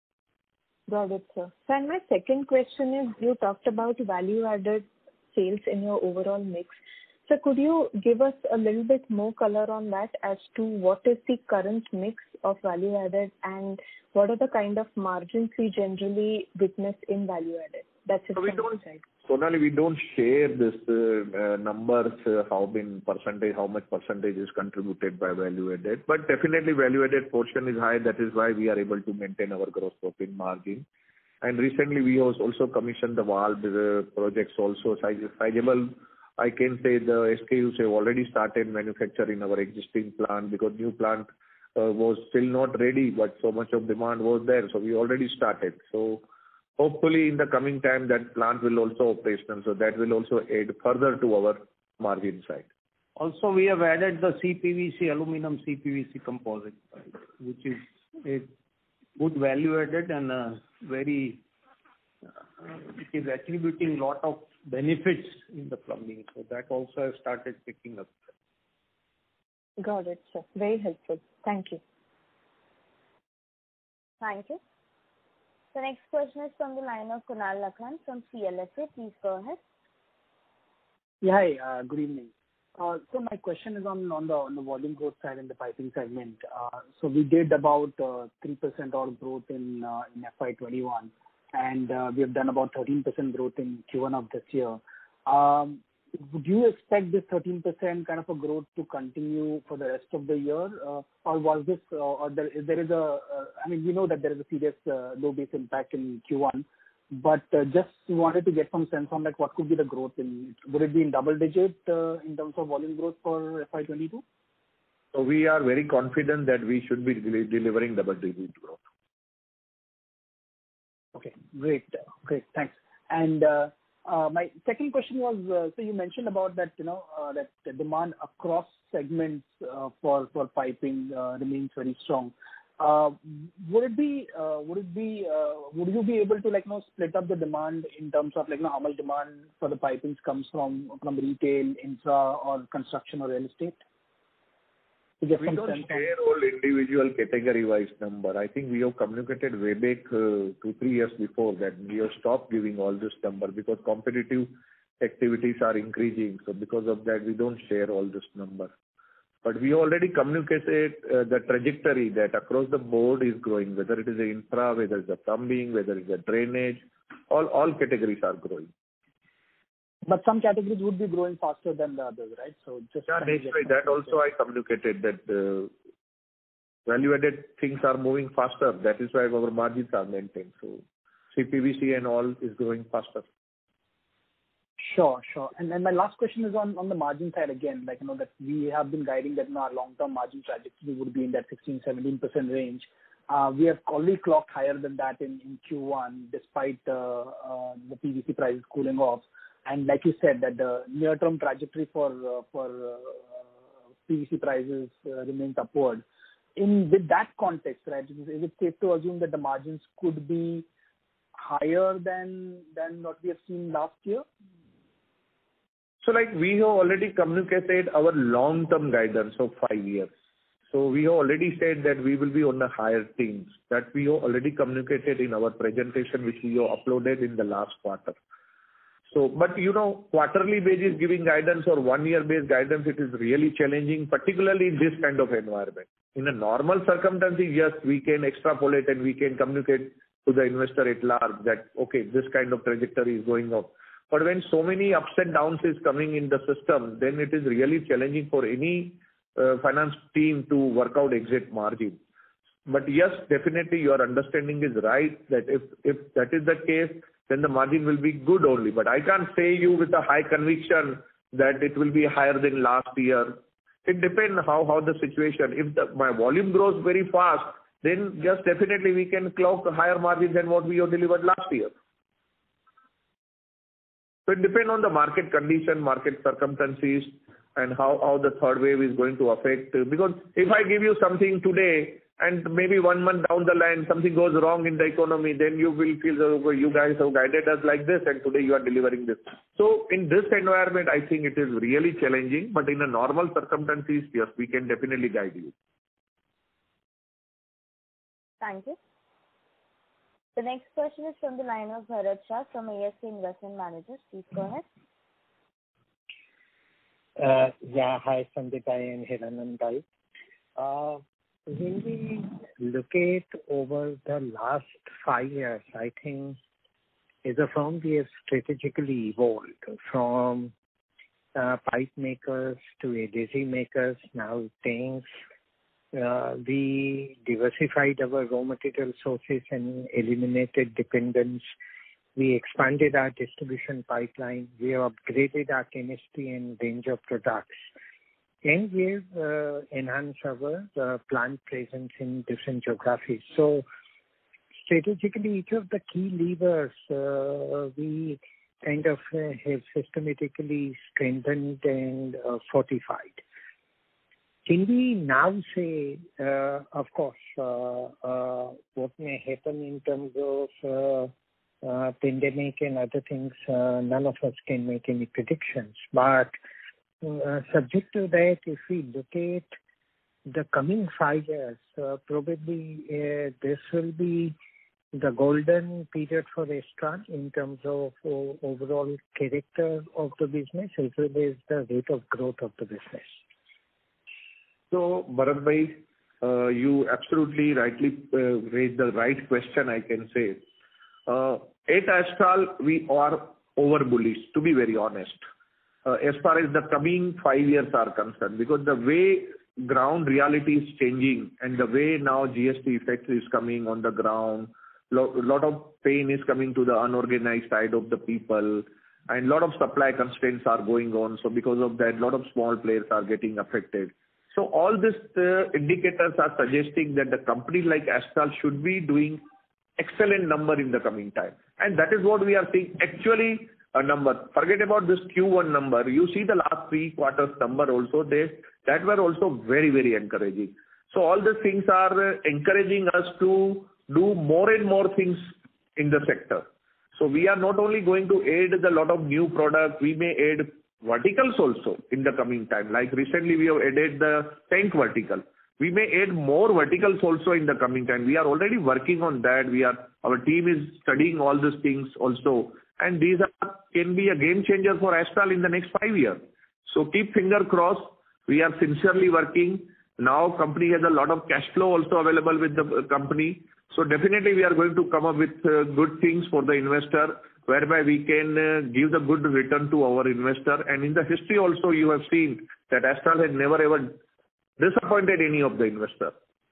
Got it, sir. So, and my second question is, you talked about value-added sales in your overall mix. So could you give us a little bit more color on that as to what is the current mix of value-added and what are the kind of margins we generally witness in value-added? That's it. So we don't, Sonali, we don't share this uh, uh, numbers, uh, how many percentage, how much percentage is contributed by value-added. But definitely value-added portion is high. That is why we are able to maintain our gross profit margin. And recently we have also commissioned the valve uh, projects also sizable. I can say the S K Us have already started manufacturing our existing plant because new plant uh, was still not ready, but so much of demand was there. So we already started. So hopefully in the coming time that plant will also operational. So that will also add further to our margin side. Also we have added the C P V C, aluminum C P V C composite, which is a good value added and a very, uh, it is attributing lot of benefits in the plumbing. So that also has started picking up. Got it, sir. Very helpful. Thank you. Thank you. The next question is from the line of Kunal Lakhan from C L S A. Please go ahead. Yeah, hi, uh, good evening. Uh, so my question is on, on the on the volume growth side in the piping segment. Uh, so we did about uh, three percent odd growth in uh, in F Y twenty-one, and uh, we have done about thirteen percent growth in Q one of this year. Um, would you expect this thirteen percent kind of a growth to continue for the rest of the year, uh, or was this, uh, or there, there is a, uh, I mean, we know that there is a serious uh, low base impact in Q one, but uh, just wanted to get some sense on like what could be the growth in, would it be in double digit uh, in terms of volume growth for F Y twenty-two? So we are very confident that we should be del- delivering double digit growth. Okay, great, great, thanks. And uh, uh, my second question was, uh, so you mentioned about that, you know, uh, that the demand across segments uh, for for piping uh, remains very strong. Uh, would it be, uh, would it be, uh, would you be able to like, you know, split up the demand in terms of like, you know, how much demand for the pipings comes from from retail, infra, or construction or real estate? We don't share all individual category-wise number. I think we have communicated way back uh, two, three years before that we have stopped giving all this number because competitive activities are increasing. So because of that, we don't share all this number. But we already communicated uh, the trajectory that across the board is growing, whether it is the infra, whether it's the plumbing, whether it's the drainage, all, all categories are growing. But some categories would be growing faster than the others, right? So just yeah, that's right. That also I communicated that uh, value-added things are moving faster. That is why our margins are maintained. So C P V C and all is growing faster. Sure, sure. And then my last question is on, on the margin side again, like, you know, that we have been guiding that, you know, our long-term margin trajectory would be in that sixteen, seventeen percent range. Uh, we have already clocked higher than that in, in Q one, despite uh, uh, the P V C prices cooling off. And like you said, that the near-term trajectory for uh, for uh, P V C prices uh, remains upward. In with that context, right, is it safe to assume that the margins could be higher than than what we have seen last year? So like we have already communicated our long-term guidance of five years. So we have already said that we will be on the higher teams. That we have already communicated in our presentation, which we have uploaded in the last quarter. So, but you know, quarterly basis giving guidance or one-year based guidance, it is really challenging, particularly in this kind of environment. In a normal circumstances, yes, we can extrapolate and we can communicate to the investor at large that, okay, this kind of trajectory is going up. But when so many ups and downs is coming in the system, then it is really challenging for any uh, finance team to work out exit margin. But yes, definitely your understanding is right that if, if that is the case, then the margin will be good only. But I can't say you with a high conviction that it will be higher than last year. It depends how, how the situation. If the, my volume grows very fast, then yes, definitely we can clock a higher margin than what we have delivered last year. So it depends on the market condition, market circumstances, and how, how the third wave is going to affect. Because if I give you something today, and maybe one month down the line, something goes wrong in the economy, then you will feel that oh, you guys have guided us like this, and today you are delivering this. So in this environment, I think it is really challenging, but in a normal circumstances, yes, we can definitely guide you. Thank you. The next question is from the line of Bharat Shah from A S K Investment Managers. Please go ahead. Uh, yeah, hi Sandeep and Hiranand. Uh, when we look at over the last five years, I think as a firm we have strategically evolved from uh, pipe makers to adhesive makers, now tanks. Uh, we diversified our raw material sources and eliminated dependence. We expanded our distribution pipeline. We have upgraded our chemistry and range of products. And we have uh, enhanced our uh, plant presence in different geographies. So strategically, each of the key levers uh, we kind of uh, have systematically strengthened and uh, fortified. Can we now say, uh, of course, uh, uh, what may happen in terms of uh, uh, pandemic and other things, uh, none of us can make any predictions. But uh, subject to that, if we look at the coming five years, uh, probably uh, this will be the golden period for Astral in terms of uh, overall character of the business as well as the rate of growth of the business. So, Bharat bhai, uh, you absolutely rightly uh, raised the right question, I can say. Uh, at Astral, we are over bullish, to be very honest, uh, as far as the coming five years are concerned, because the way ground reality is changing and the way now G S T effect is coming on the ground, a lo- lot of pain is coming to the unorganized side of the people, and a lot of supply constraints are going on. So because of that, a lot of small players are getting affected. So all these uh, indicators are suggesting that the company like Astral should be doing excellent number in the coming time. And that is what we are seeing. Actually, a number. Forget about this Q one number. You see the last three quarters number also. They, that were also very, very encouraging. So all these things are uh, encouraging us to do more and more things in the sector. So we are not only going to add a lot of new products, we may add verticals also in the coming time. Like recently we have added the tank vertical. We may add more verticals also in the coming time. We are already working on that. We are, our team is studying all these things also. And these are, can be a game changer for Astral in the next five years. So keep finger crossed. We are sincerely working. Now company has a lot of cash flow also available with the company. So definitely we are going to come up with uh, good things for the investor, whereby we can uh, give the good return to our investor. And in the history also you have seen that Astral had never ever disappointed any of the investor.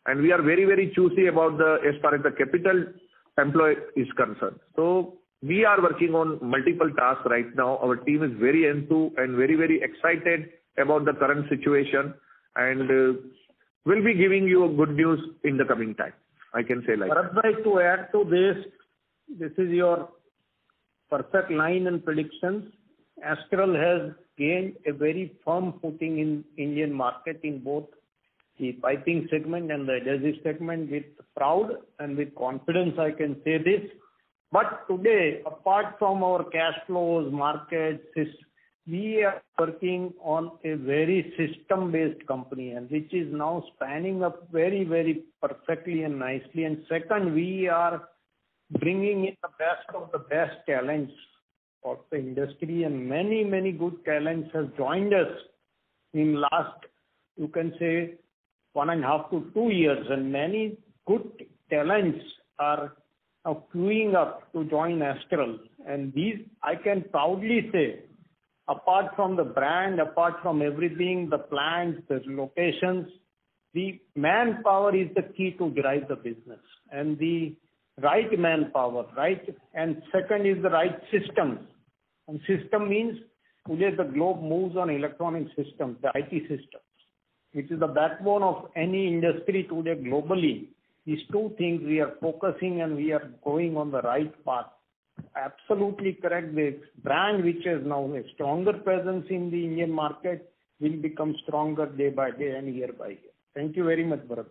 and we are very, very choosy about the, as far as the capital employed is concerned. So we are working on multiple tasks right now. Our team is very enthused and very, very excited about the current situation, and uh, we'll be giving you a good news in the coming time. I can say like that. Bharat, to add to this, this is your perfect line and predictions. Astral has gained a very firm footing in Indian market in both the piping segment and the adhesive segment. With proud and with confidence, I can say this. But today, apart from our cash flows, markets, we are working on a very system-based company, and which is now spanning up very, very perfectly and nicely. And second, we are bringing in the best of the best talents of the industry, and many, many good talents have joined us in last, you can say, one and a half to two years, and many good talents are now queuing up to join Astral. And these, I can proudly say, apart from the brand, apart from everything, the plans, the locations, the manpower is the key to drive the business, and the right manpower, right? And second is the right systems. And system means today the globe moves on electronic systems, the I T systems, which is the backbone of any industry today globally. These two things we are focusing, and we are going on the right path. Absolutely correct. The brand, which has now a stronger presence in the Indian market, will become stronger day by day and year by year. Thank you very much, Bharat.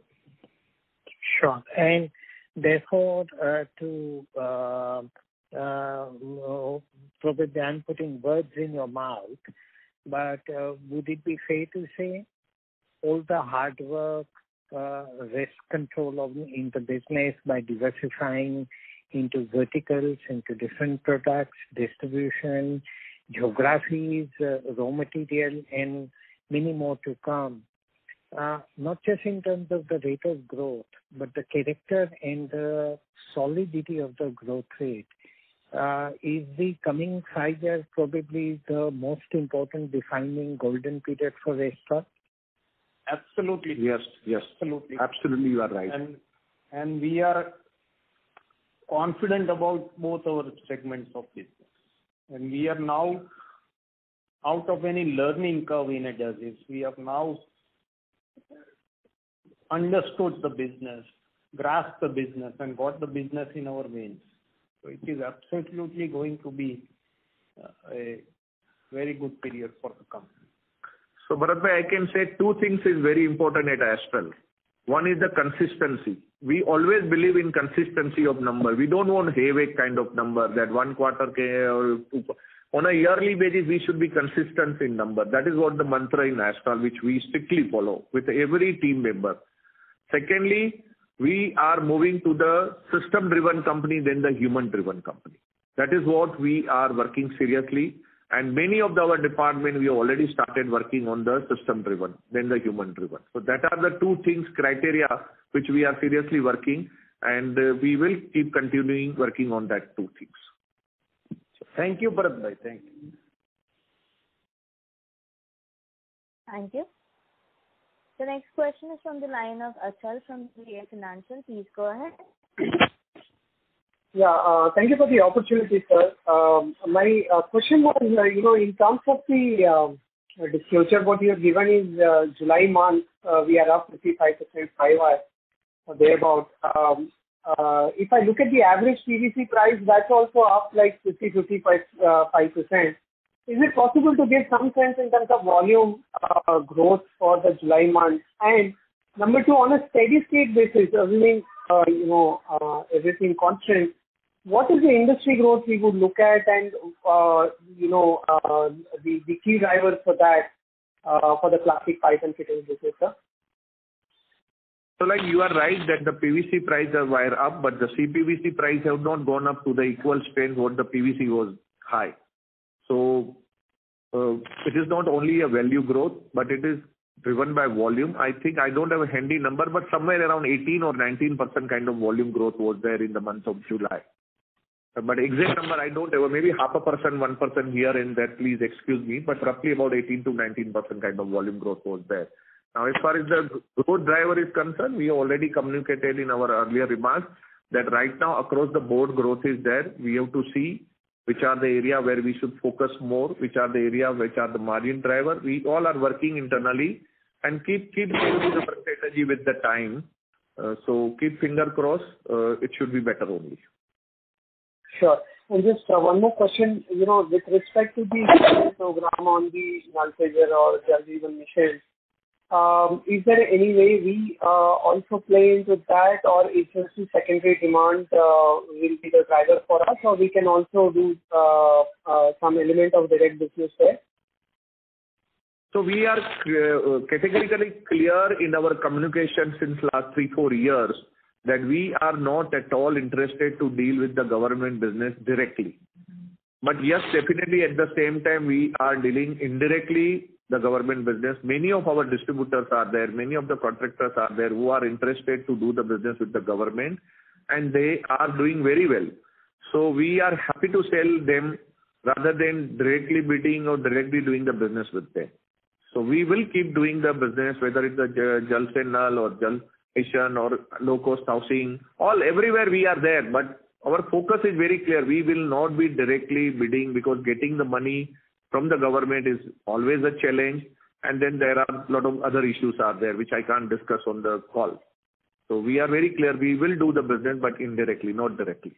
Sure. And therefore, uh, to uh, uh, probably I'm putting words in your mouth, but uh, would it be fair to say all the hard work, uh, risk control of in the business by diversifying into verticals, into different products, distribution, geographies, uh, raw material, and many more to come. Uh, not just in terms of the rate of growth, but the character and the solidity of the growth rate. Uh, is the coming five years probably the most important defining golden period for Astral? Absolutely. Yes, yes. Absolutely. Absolutely, you are right. And, and we are confident about both our segments of business. And we are now out of any learning curve in adhesives. We have now understood the business, grasped the business, and got the business in our veins. So it is absolutely going to be uh, a very good period for the company. So Bharat bhai, I can say two things is very important at Astral. One is the consistency. We always believe in consistency of number. We don't want hayway kind of number that one quarter or two. On a yearly basis, we should be consistent in number. That is what the mantra in Astral, which we strictly follow with every team member. Secondly, we are moving to the system-driven company, then the human-driven company. That is what we are working seriously. And many of our department, we have already started working on the system-driven, then the human-driven. So that are the two things, criteria, which we are seriously working, and uh, we will keep continuing working on that two things. So thank you, Bharat bhai. Thank you. Thank you. The next question is from the line of Achal from J M Financial. Please go ahead. Yeah, uh, thank you for the opportunity, sir. Um, my uh, question was, uh, you know, in terms of the uh, disclosure, what you have given is uh, July month, uh, we are up fifty-five percent five Y or thereabout. Um, uh, if I look at the average P V C price, that's also up like fifty to fifty-five percent. Is it possible to give some sense in terms of volume uh, growth for the July month? And number two, on a steady state basis, assuming uh, you know uh, everything constant, what is the industry growth we would look at, and uh, you know uh, the the key drivers for that uh, for the plastic pipe and fitting business, sir? So like you are right that the P V C prices were up, but the C P V C price have not gone up to the equal strength what the P V C was high. So uh, it is not only a value growth, but it is driven by volume. I think I don't have a handy number, but somewhere around eighteen or nineteen percent kind of volume growth was there in the month of July. But exact number I don't have, maybe half a percent, one percent here and there, please excuse me, but roughly about eighteen to nineteen percent kind of volume growth was there. Now, as far as the growth driver is concerned, we already communicated in our earlier remarks that right now across the board growth is there. We have to see which are the area where we should focus more, which are the area which are the margin driver. We all are working internally and keep keep changing our strategy with the time. Uh, so keep finger crossed. Uh, it should be better only. Sure. And just uh, one more question. You know, with respect to the program on the Nal Se Jal or Jal Jeevan Mission, um, is there any way we uh, also play into that, or is just the secondary demand uh, will be the driver for us, or we can also do uh, uh, some element of direct business there? So we are uh, categorically clear in our communication since last three, four years that we are not at all interested to deal with the government business directly. But yes, definitely at the same time, we are dealing indirectly the government business. Many of our distributors are there, many of the contractors are there who are interested to do the business with the government, and they are doing very well. So we are happy to sell them rather than directly bidding or directly doing the business with them. So we will keep doing the business, whether it's the Jal Se Nal or Jal Mission or low-cost housing, all everywhere we are there. But our focus is very clear. We will not be directly bidding because getting the money from the government is always a challenge. And then there are a lot of other issues are there, which I can't discuss on the call. So we are very clear. We will do the business, but indirectly, not directly.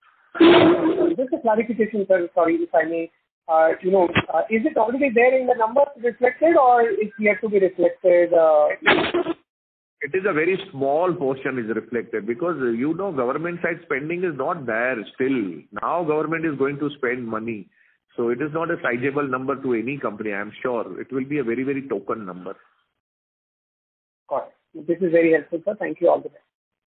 Just a clarification, sir. Sorry, if I may. Uh, you know, uh, is it already there in the numbers reflected, or it's yet to be reflected? Uh... It is a very small portion is reflected because, uh, you know, government side spending is not there still. Now government is going to spend money. So it is not a sizable number to any company, I am sure. It will be a very, very token number. Got it. This is very helpful, sir. Thank you. All the best.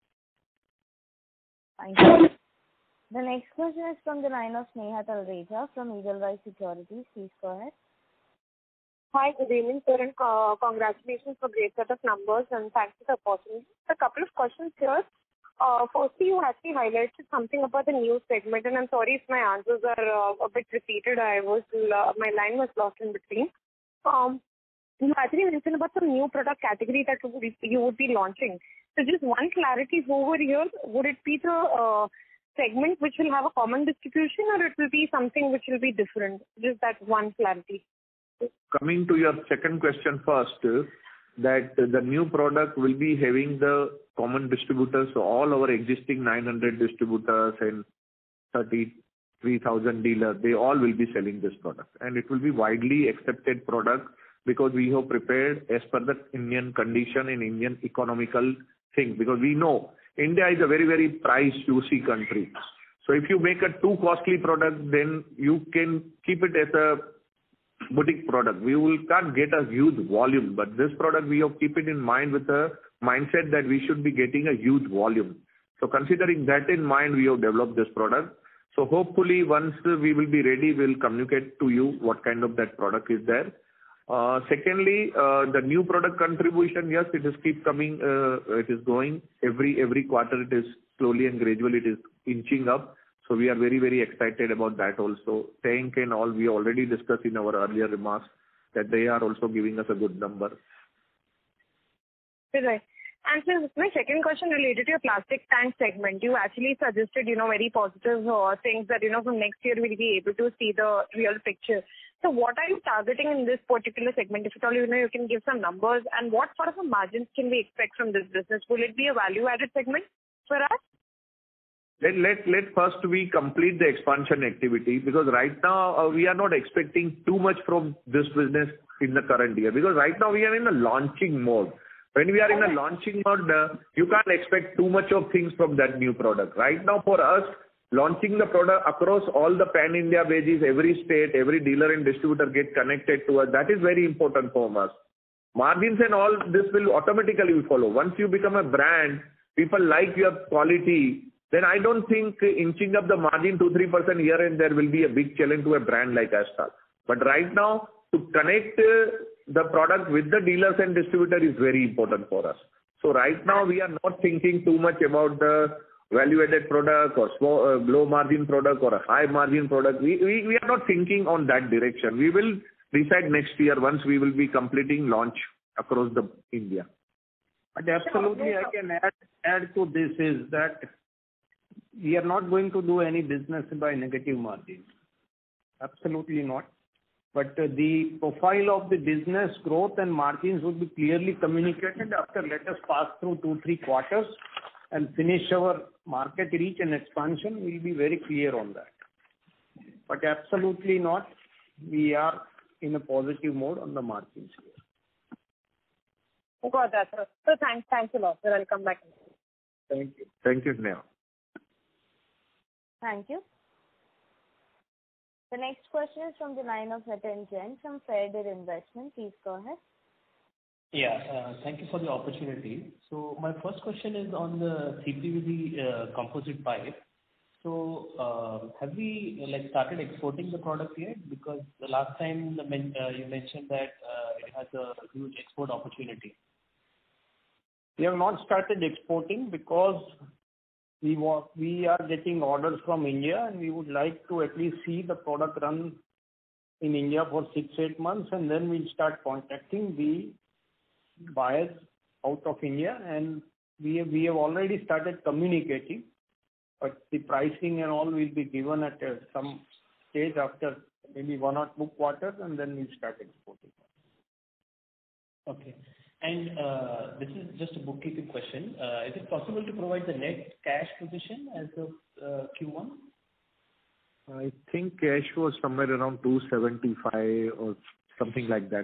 Thank you. The next question is from the line of Sneha Talreja from Edelweiss Securities. Please go ahead. Hi, good evening, sir, and uh, congratulations for great set of numbers, and thanks for the opportunity. A couple of questions here. Uh, firstly, you actually highlighted something about the new segment, and I'm sorry if my answers are uh, a bit repeated. I was uh, my line was lost in between. Um, you actually mentioned about some new product category that you would be launching. So just one clarity over here, would it be the uh, segment which will have a common distribution, or it will be something which will be different? Just that one clarity. Coming to your second question first, that the new product will be having the common distributors. So all our existing nine hundred distributors and thirty-three thousand dealers, they all will be selling this product. And it will be widely accepted product because we have prepared as per the Indian condition and Indian economical thing. Because we know India is a very, very price-juicy country. So if you make a too costly product, then you can keep it as a boutique product. We will can't get a huge volume, but this product we have keep it in mind with the mindset that we should be getting a huge volume. So considering that in mind, we have developed this product. So hopefully once we will be ready, we'll communicate to you what kind of that product is there. Uh, secondly, uh, the new product contribution, yes, it is keep coming, uh, it is going every every quarter. It is slowly and gradually it is inching up. So we are very, very excited about that also. Tank and all, we already discussed in our earlier remarks that they are also giving us a good number. Right. And so my second question related to your plastic tank segment, you actually suggested, you know, very positive uh, things that, you know, from next year we'll be able to see the real picture. So what are you targeting in this particular segment? If at all, you know, you can give some numbers, and what sort of a margins can we expect from this business? Will it be a value-added segment for us? Let, let, let first we complete the expansion activity, because right now uh, we are not expecting too much from this business in the current year, because right now we are in a launching mode. When we are in a launching mode, uh, you can't expect too much of things from that new product. Right now for us, launching the product across all the pan-India basis, every state, every dealer and distributor get connected to us, that is very important for us. Margins and all this will automatically follow. Once you become a brand, people like your quality, then I don't think inching up the margin two to three percent here and there will be a big challenge to a brand like Astral. But right now, to connect uh, the product with the dealers and distributor is very important for us. So right now, we are not thinking too much about the value-added product or small, uh, low margin product or a high margin product. We, we, we are not thinking on that direction. We will decide next year once we will be completing launch across the India. But absolutely, I can add add to this is that we are not going to do any business by negative margins. Absolutely not. But uh, the profile of the business growth and margins would be clearly communicated after let us pass through two, three quarters and finish our market reach and expansion. We'll be very clear on that. But absolutely not. We are in a positive mode on the margins here. Got that, sir. So thanks, thanks a lot, sir. I'll come back. Thank you. Thank you, Sneha. Thank you. The next question is from the line of Nitin Jain from Fairdeal Investment. Please go ahead. Yeah, uh, thank you for the opportunity. So my first question is on the C P V C uh, composite pipe. So uh, have we uh, like started exporting the product yet? Because the last time the men- uh, you mentioned that uh, it has a huge export opportunity. We have not started exporting because we wa- we are getting orders from India, and we would like to at least see the product run in India for six, eight months, and then we'll start contacting the buyers out of India. And we have, we have already started communicating, but the pricing and all will be given at uh, some stage after maybe one or two quarters, and then we'll start exporting. Okay. And uh, this is just a bookkeeping question. Uh, is it possible to provide the net cash position as of uh, Q one? I think cash was somewhere around two seventy-five or something like that.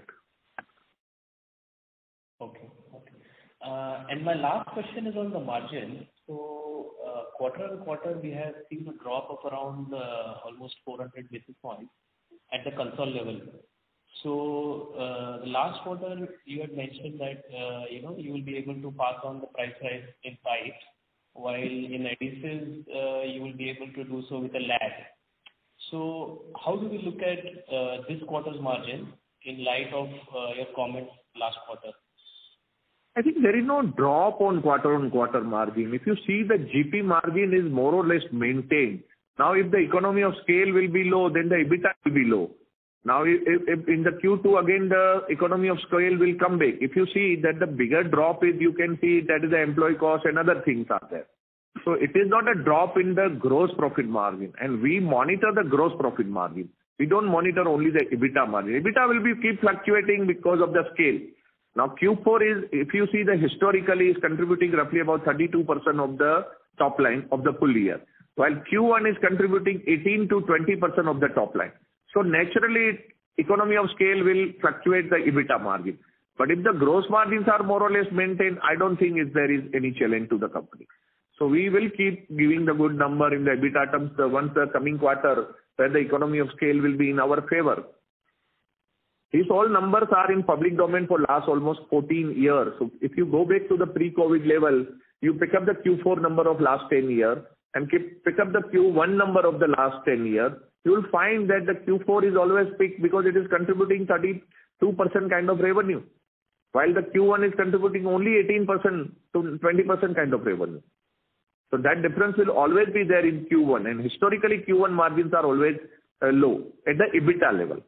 Okay. Okay. Uh, and my last question is on the margin. So uh, quarter on quarter, we have seen a drop of around uh, almost four hundred basis points at the console level. So uh, the last quarter, you had mentioned that uh, you know you will be able to pass on the price rise in pipes, while in adhesives uh, you will be able to do so with a lag. So how do we look at uh, this quarter's margin in light of uh, your comments last quarter? I think there is no drop on quarter-on-quarter margin. If you see the G P margin is more or less maintained. Now, if the economy of scale will be low, then the EBITDA will be low. Now, if, if in the Q two, again, the economy of scale will come back. If you see that the bigger drop is, you can see that is the employee cost and other things are there. So it is not a drop in the gross profit margin. And we monitor the gross profit margin. We don't monitor only the EBITDA margin. EBITDA will be keep fluctuating because of the scale. Now, Q four is, if you see the historically, is contributing roughly about thirty-two percent of the top line of the full year, while Q one is contributing eighteen to twenty percent of the top line. So naturally, economy of scale will fluctuate the EBITDA margin. But if the gross margins are more or less maintained, I don't think if there is any challenge to the company. So we will keep giving the good number in the EBITDA terms the once the coming quarter, where the economy of scale will be in our favor. These all numbers are in public domain for last almost fourteen years. So if you go back to the pre-COVID level, you pick up the Q four number of last ten years and keep, pick up the Q one number of the last ten years, you will find that the Q four is always peak because it is contributing thirty-two percent kind of revenue, while the Q one is contributing only eighteen percent to twenty percent kind of revenue. So that difference will always be there in Q one, and historically Q one margins are always uh, low at the EBITDA level.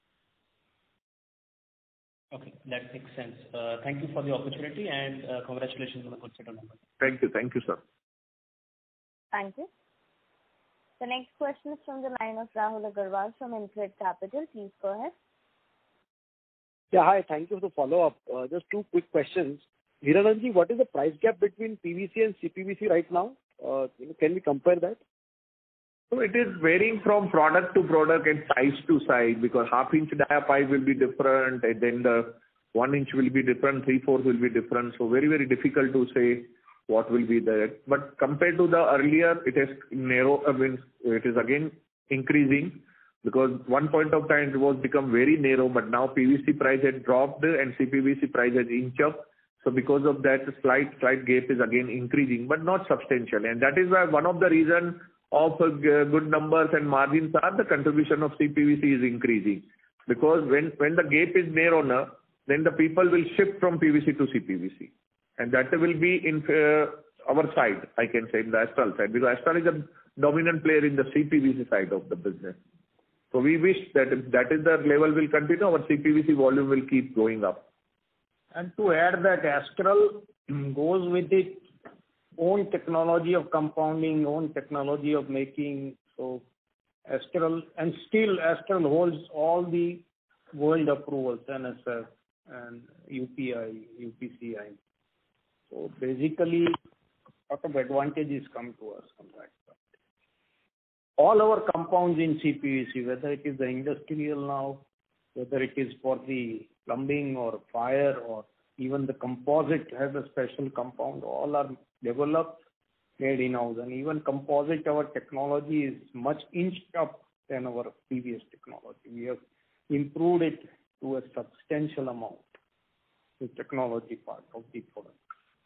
Okay, that makes sense. Uh, thank you for the opportunity, and uh, congratulations on the good set of numbers. Thank you. Thank you, sir. Thank you. The next question is from the line of Rahul Agarwal from InCred Capital. Please go ahead. Yeah, hi. Thank you for the follow-up. Uh, just two quick questions. Hiranandji, what is the price gap between P V C and C P V C right now? Uh, can we compare that? So it is varying from product to product and size to size, because half inch dia pipe will be different, and then the one inch will be different, three fourths will be different. So very, very difficult to say what will be there. But compared to the earlier, it is narrow, I mean, it is again increasing, because one point of time it was become very narrow, but now P V C price had dropped and C P V C price has inched up. So because of that, slight, slight gap is again increasing, but not substantial. And that is why one of the reason of uh, good numbers and margins are the contribution of C P V C is increasing. Because when, when the gap is narrower, then the people will shift from P V C to C P V C. And that will be in uh, our side, I can say, in the Astral side, because Astral is a dominant player in the C P V C side of the business. So we wish that if that is the level will continue, our C P V C volume will keep going up. And to add that, Astral goes with its own technology of compounding, own technology of making. So Astral, and still Astral holds all the world approvals, N S F and U P I, U P C I. So basically, a lot of advantages come to us from that. All our compounds in C P V C, whether it is the industrial now, whether it is for the plumbing or fire or even the composite has a special compound, all are developed, made in-house. And even composite, our technology is much inched up than our previous technology. We have improved it to a substantial amount, the technology part of the product.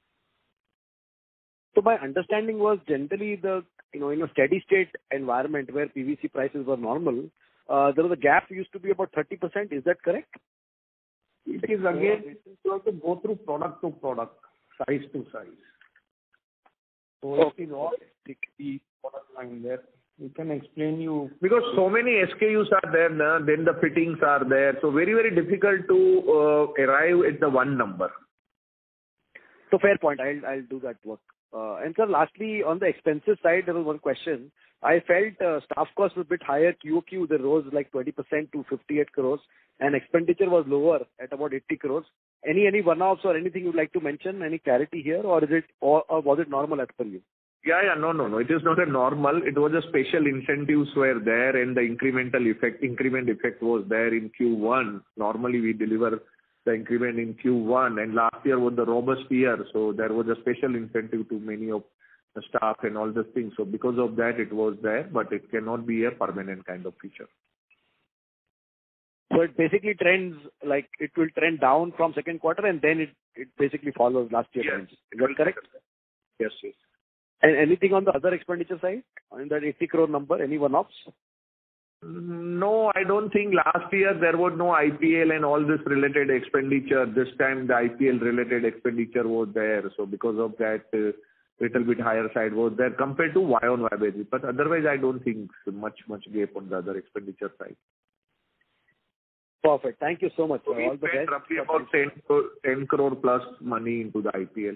So my understanding was generally the, you know, in a steady state environment where P V C prices were normal, uh, there was a gap used to be about thirty percent. Is that correct? It is again, you have to go through product to product, size to size. So okay. It is all the product line there. We can explain you. Because so many S K Us are there, na, then the fittings are there. So very, very difficult to uh, arrive at the one number. So fair point. I'll, I'll do that work. Uh, and sir, lastly, on the expenses side, there was one question. I felt uh, staff costs were a bit higher. Q O Q, they rose like twenty percent to fifty-eight crores, and expenditure was lower at about eighty crores. Any any one-offs or anything you'd like to mention? Any clarity here, or is it, or, or was it normal as per you? Yeah, yeah, no, no, no. It is not a normal. It was a special incentives were there, and the incremental effect, increment effect was there in Q one. Normally, we deliver the increment in Q one, and last year was the robust year, so there was a special incentive to many of the staff and all those things. So because of that, it was there, but it cannot be a permanent kind of feature. So it basically trends, like it will trend down from second quarter, and then it, it basically follows last year. Yes. Trends. Is that correct? Yes, yes. And anything on the other expenditure side, on that eighty crore number, any one-offs? No, I don't think last year there was no I P L and all this related expenditure. This time the I P L related expenditure was there. So because of that, uh, little bit higher side was there compared to Y on Y basis. But otherwise, I don't think much, much gap on the other expenditure side. Perfect. Thank you so much. So we all the spent best. roughly about ten, ten crore plus money into the I P L.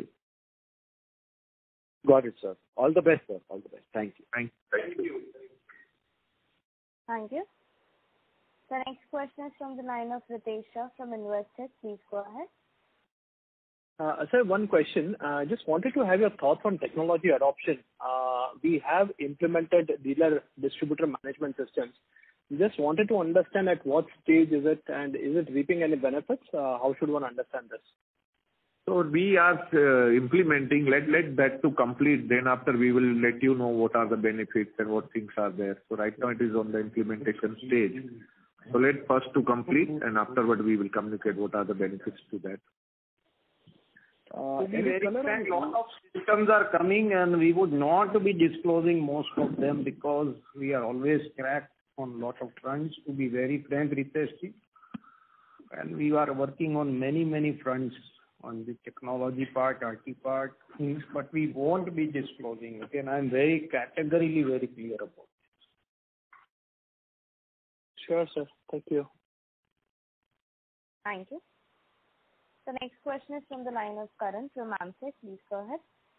Got it, sir. All the best, sir. All the best. Thank you. Thank, thank you. Thank you. The next question is from the line of Ritesh Shah from Investec. Please go ahead. Uh, sir, one question. I uh, just wanted to have your thoughts on technology adoption. Uh, we have implemented dealer distributor management systems. Just wanted to understand at what stage is it, and is it reaping any benefits? Uh, how should one understand this? So we are uh, implementing, let, let that to complete, then after we will let you know what are the benefits and what things are there. So right now it is on the implementation stage. So let first to complete, and afterward we will communicate what are the benefits to that. Uh, to be very frank, a lot of systems are coming, and we would not be disclosing most of them because we are always cracked on a lot of fronts, to be very frank, Ritesh. And we are working on many, many fronts on the technology part, R T part, things, but we won't be disclosing. Okay, and I'm very categorically very clear about it. Sure, sir. Thank you. Thank you. The next question is from the line of Karan from AMSEC. Please go ahead.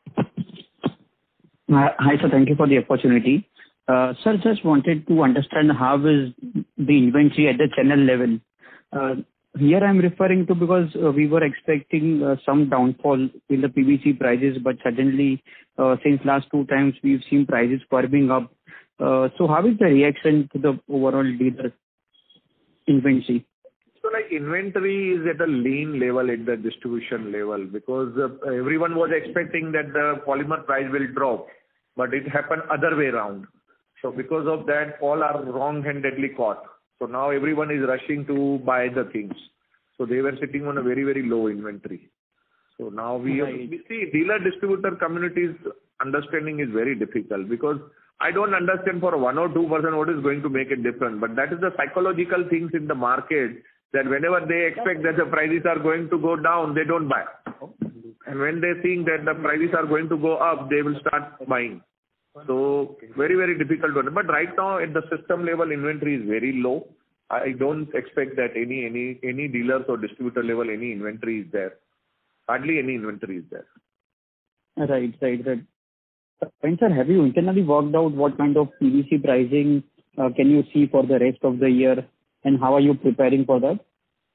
Uh, hi, sir. Thank you for the opportunity. Uh, sir, just wanted to understand how is the inventory at the channel level. Uh, Here I'm referring to because uh, we were expecting uh, some downfall in the P V C prices, but suddenly uh, since last two times we've seen prices firming up. Uh, so how is the reaction to the overall dealer inventory? So like inventory is at a lean level at the distribution level because uh, everyone was expecting that the polymer price will drop, but it happened other way around. So because of that, all are wrong-handedly caught. So now everyone is rushing to buy the things. So they were sitting on a very, very low inventory. So now we, right. we see dealer distributor community's understanding is very difficult because I don't understand for one or two percent what is going to make it different. But that is the psychological things in the market that whenever they expect that the prices are going to go down, they don't buy. And when they think that the prices are going to go up, they will start buying. So very, very difficult one. But right now at the system level, inventory is very low. I don't expect that any any any dealers or distributor level, any inventory is there. Hardly any inventory is there. Right, right, right. And sir, have you internally worked out what kind of P V C pricing uh, can you see for the rest of the year, and how are you preparing for that?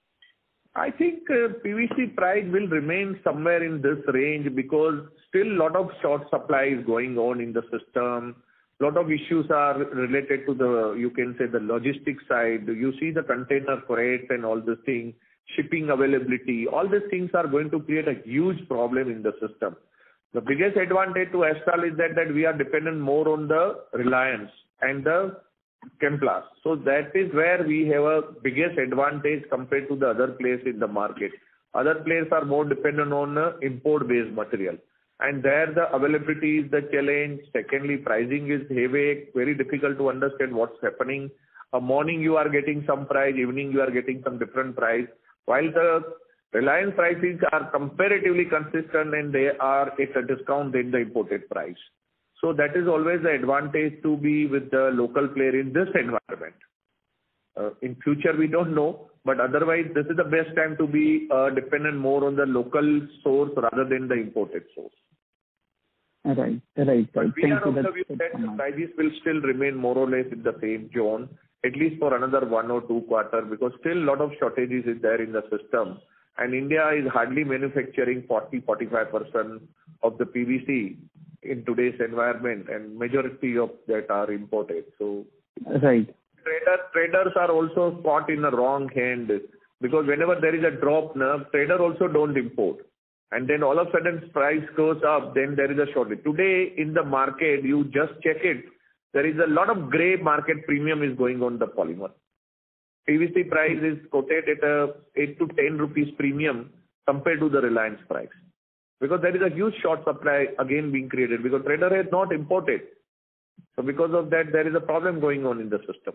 I think uh, P V C price will remain somewhere in this range because still lot of short supply is going on in the system. Lot of issues are related to the, you can say, the logistics side. You see the container freight and all this thing, shipping availability. All these things are going to create a huge problem in the system. The biggest advantage to Astral is that, that we are dependent more on the Reliance and the Chemplast. So that is where we have a biggest advantage compared to the other players in the market. Other players are more dependent on uh, import-based material. And there the availability is the challenge. Secondly, pricing is heavy, very difficult to understand what's happening. A morning you are getting some price, evening you are getting some different price. While the Reliance prices are comparatively consistent and they are at a discount than the imported price. So that is always the advantage to be with the local player in this environment. Uh, in future we don't know, but otherwise this is the best time to be uh, dependent more on the local source rather than the imported source. Right, right, right. We are of the view that the prices will still remain more or less in the same zone, at least for another one or two quarters, because still a lot of shortages is there in the system. And India is hardly manufacturing forty to forty-five percent of the P V C in today's environment, and majority of that are imported. So right. Trader, traders are also caught in the wrong hand, because whenever there is a drop, now, trader also don't import. And then all of a sudden price goes up, then there is a shortage. Today in the market, you just check it, there is a lot of grey market premium is going on the polymer. P V C price is quoted at a eight to ten rupees premium compared to the Reliance price. Because there is a huge short supply again being created, because trader has not imported. So because of that, there is a problem going on in the system.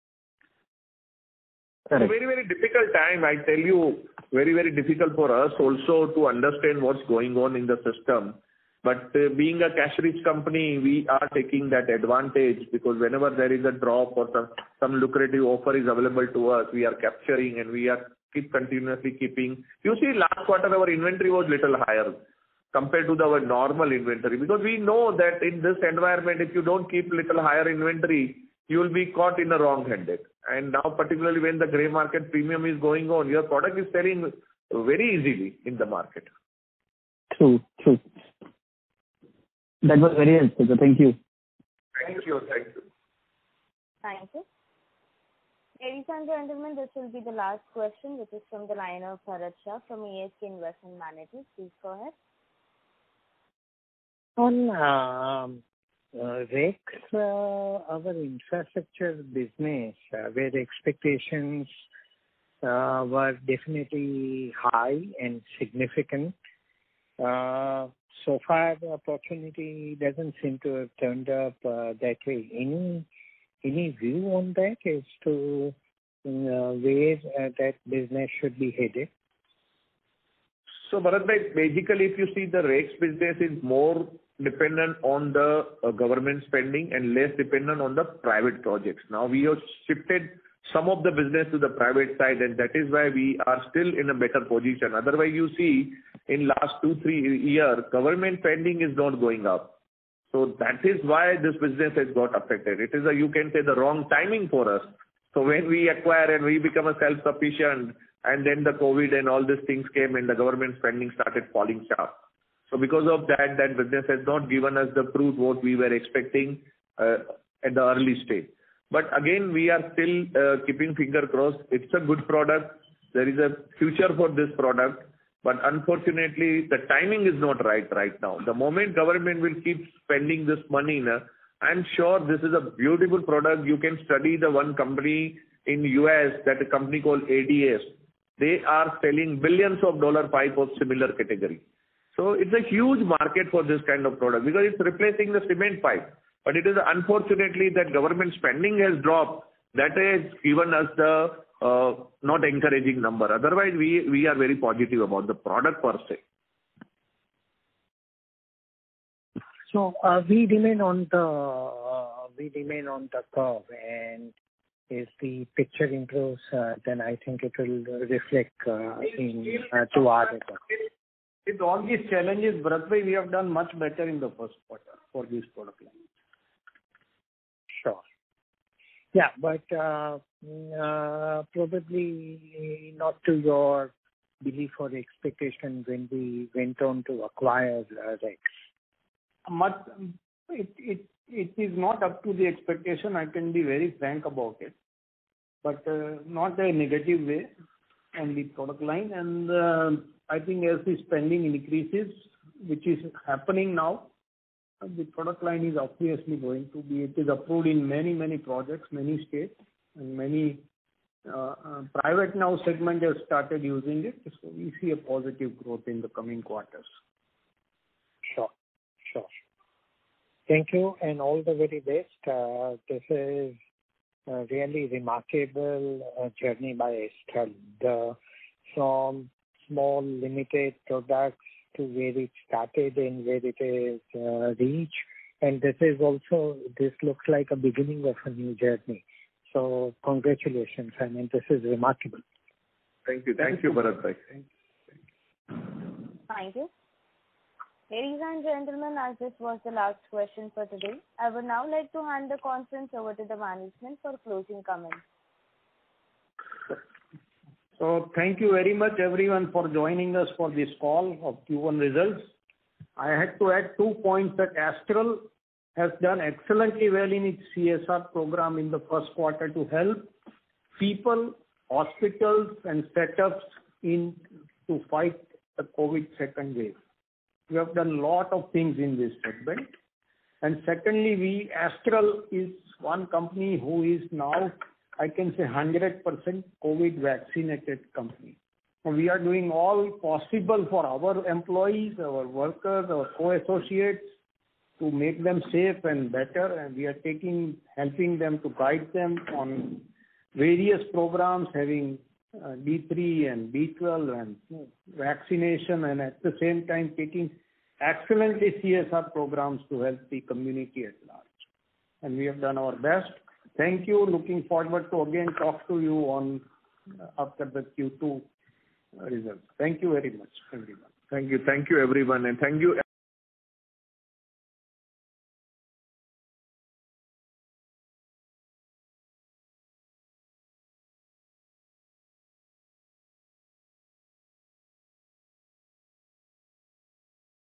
It's a very, very difficult time, I tell you, very, very difficult for us also to understand what's going on in the system. But uh, being a cash-rich company, we are taking that advantage, because whenever there is a drop or some, some lucrative offer is available to us, we are capturing and we are keep continuously keeping. You see, last quarter our inventory was little higher compared to the, our normal inventory, because we know that in this environment, if you don't keep little higher inventory, you will be caught in the wrong-handed. And now particularly when the grey market premium is going on, your product is selling very easily in the market. True, true. That was very helpful. So thank you. Thank you. Thank you. Thank you. Ladies and gentlemen, this will be the last question, which is from the line of Bharat Shah from E S K Investment Managers. Please go ahead. On um, uh, Rex, uh, our infrastructure business, uh, where the expectations uh, were definitely high and significant. Uh, so far, the opportunity doesn't seem to have turned up uh, that way. Any any view on that as to uh, where uh, that business should be headed? So, Bharat bhai, basically, if you see, the Rex business is more dependent on the uh, government spending and less dependent on the private projects. Now, we have shifted some of the business to the private side, and that is why we are still in a better position. Otherwise, you see, in last two, three years, government spending is not going up. So that is why this business has got affected. It is a, you can say, the wrong timing for us. So when we acquire and we become a self-sufficient, and then the COVID and all these things came and the government spending started falling sharp. So because of that, that business has not given us the fruit what we were expecting uh, at the early stage. But again, we are still uh, keeping finger crossed. It's a good product. There is a future for this product. But unfortunately, the timing is not right right now. The moment government will keep spending this money, na, I'm sure this is a beautiful product. You can study the one company in U S, that a company called A D S. They are selling billions of dollar pipe of similar category. So it's a huge market for this kind of product because it's replacing the cement pipe. But it is unfortunately that government spending has dropped. That has given us the uh, not encouraging number. Otherwise, we we are very positive about the product per se. So uh, we remain on the uh, we remain on the curve, and if the picture improves, uh, then I think it will reflect uh, in uh, to our results. With all these challenges, Bharatbhai, we have done much better in the first quarter for this product line. Sure. Yeah, but uh, uh, probably not to your belief or expectation when we went on to acquire uh, Rex. Much, it, it, it is not up to the expectation. I can be very frank about it, but uh, not a negative way on the product line. And uh, I think as the spending increases, which is happening now, the product line is obviously going to be, it is approved in many, many projects, many states, and many uh, uh, private now segment has started using it. So we see a positive growth in the coming quarters. Sure, sure. Thank you and all the very best. Uh, this is a really remarkable uh, journey by Astral. The, from small limited products to where it started and where it is uh, reached. And this is also, this looks like a beginning of a new journey. So congratulations. I mean, this is remarkable. Thank you. Thank you, Bharat. Thank you. Ladies and gentlemen, as this was the last question for today, I would now like to hand the conference over to the management for closing comments. So thank you very much everyone for joining us for this call of Q one results. I had to add two points that Astral has done excellently well in its C S R program in the first quarter to help people, hospitals and setups in to fight the COVID second wave. We have done a lot of things in this segment. And secondly, we, Astral is one company who is now, I can say, one hundred percent COVID vaccinated company. And we are doing all possible for our employees, our workers, our co-associates to make them safe and better. And we are taking, helping them to guide them on various programs, having uh, D three and B twelve and vaccination, and at the same time taking excellently C S R programs to help the community at large. And we have done our best. Thank you. Looking forward to again talk to you on uh, after the Q two results. Thank you very much, everyone. Thank you. Thank you, everyone. And thank you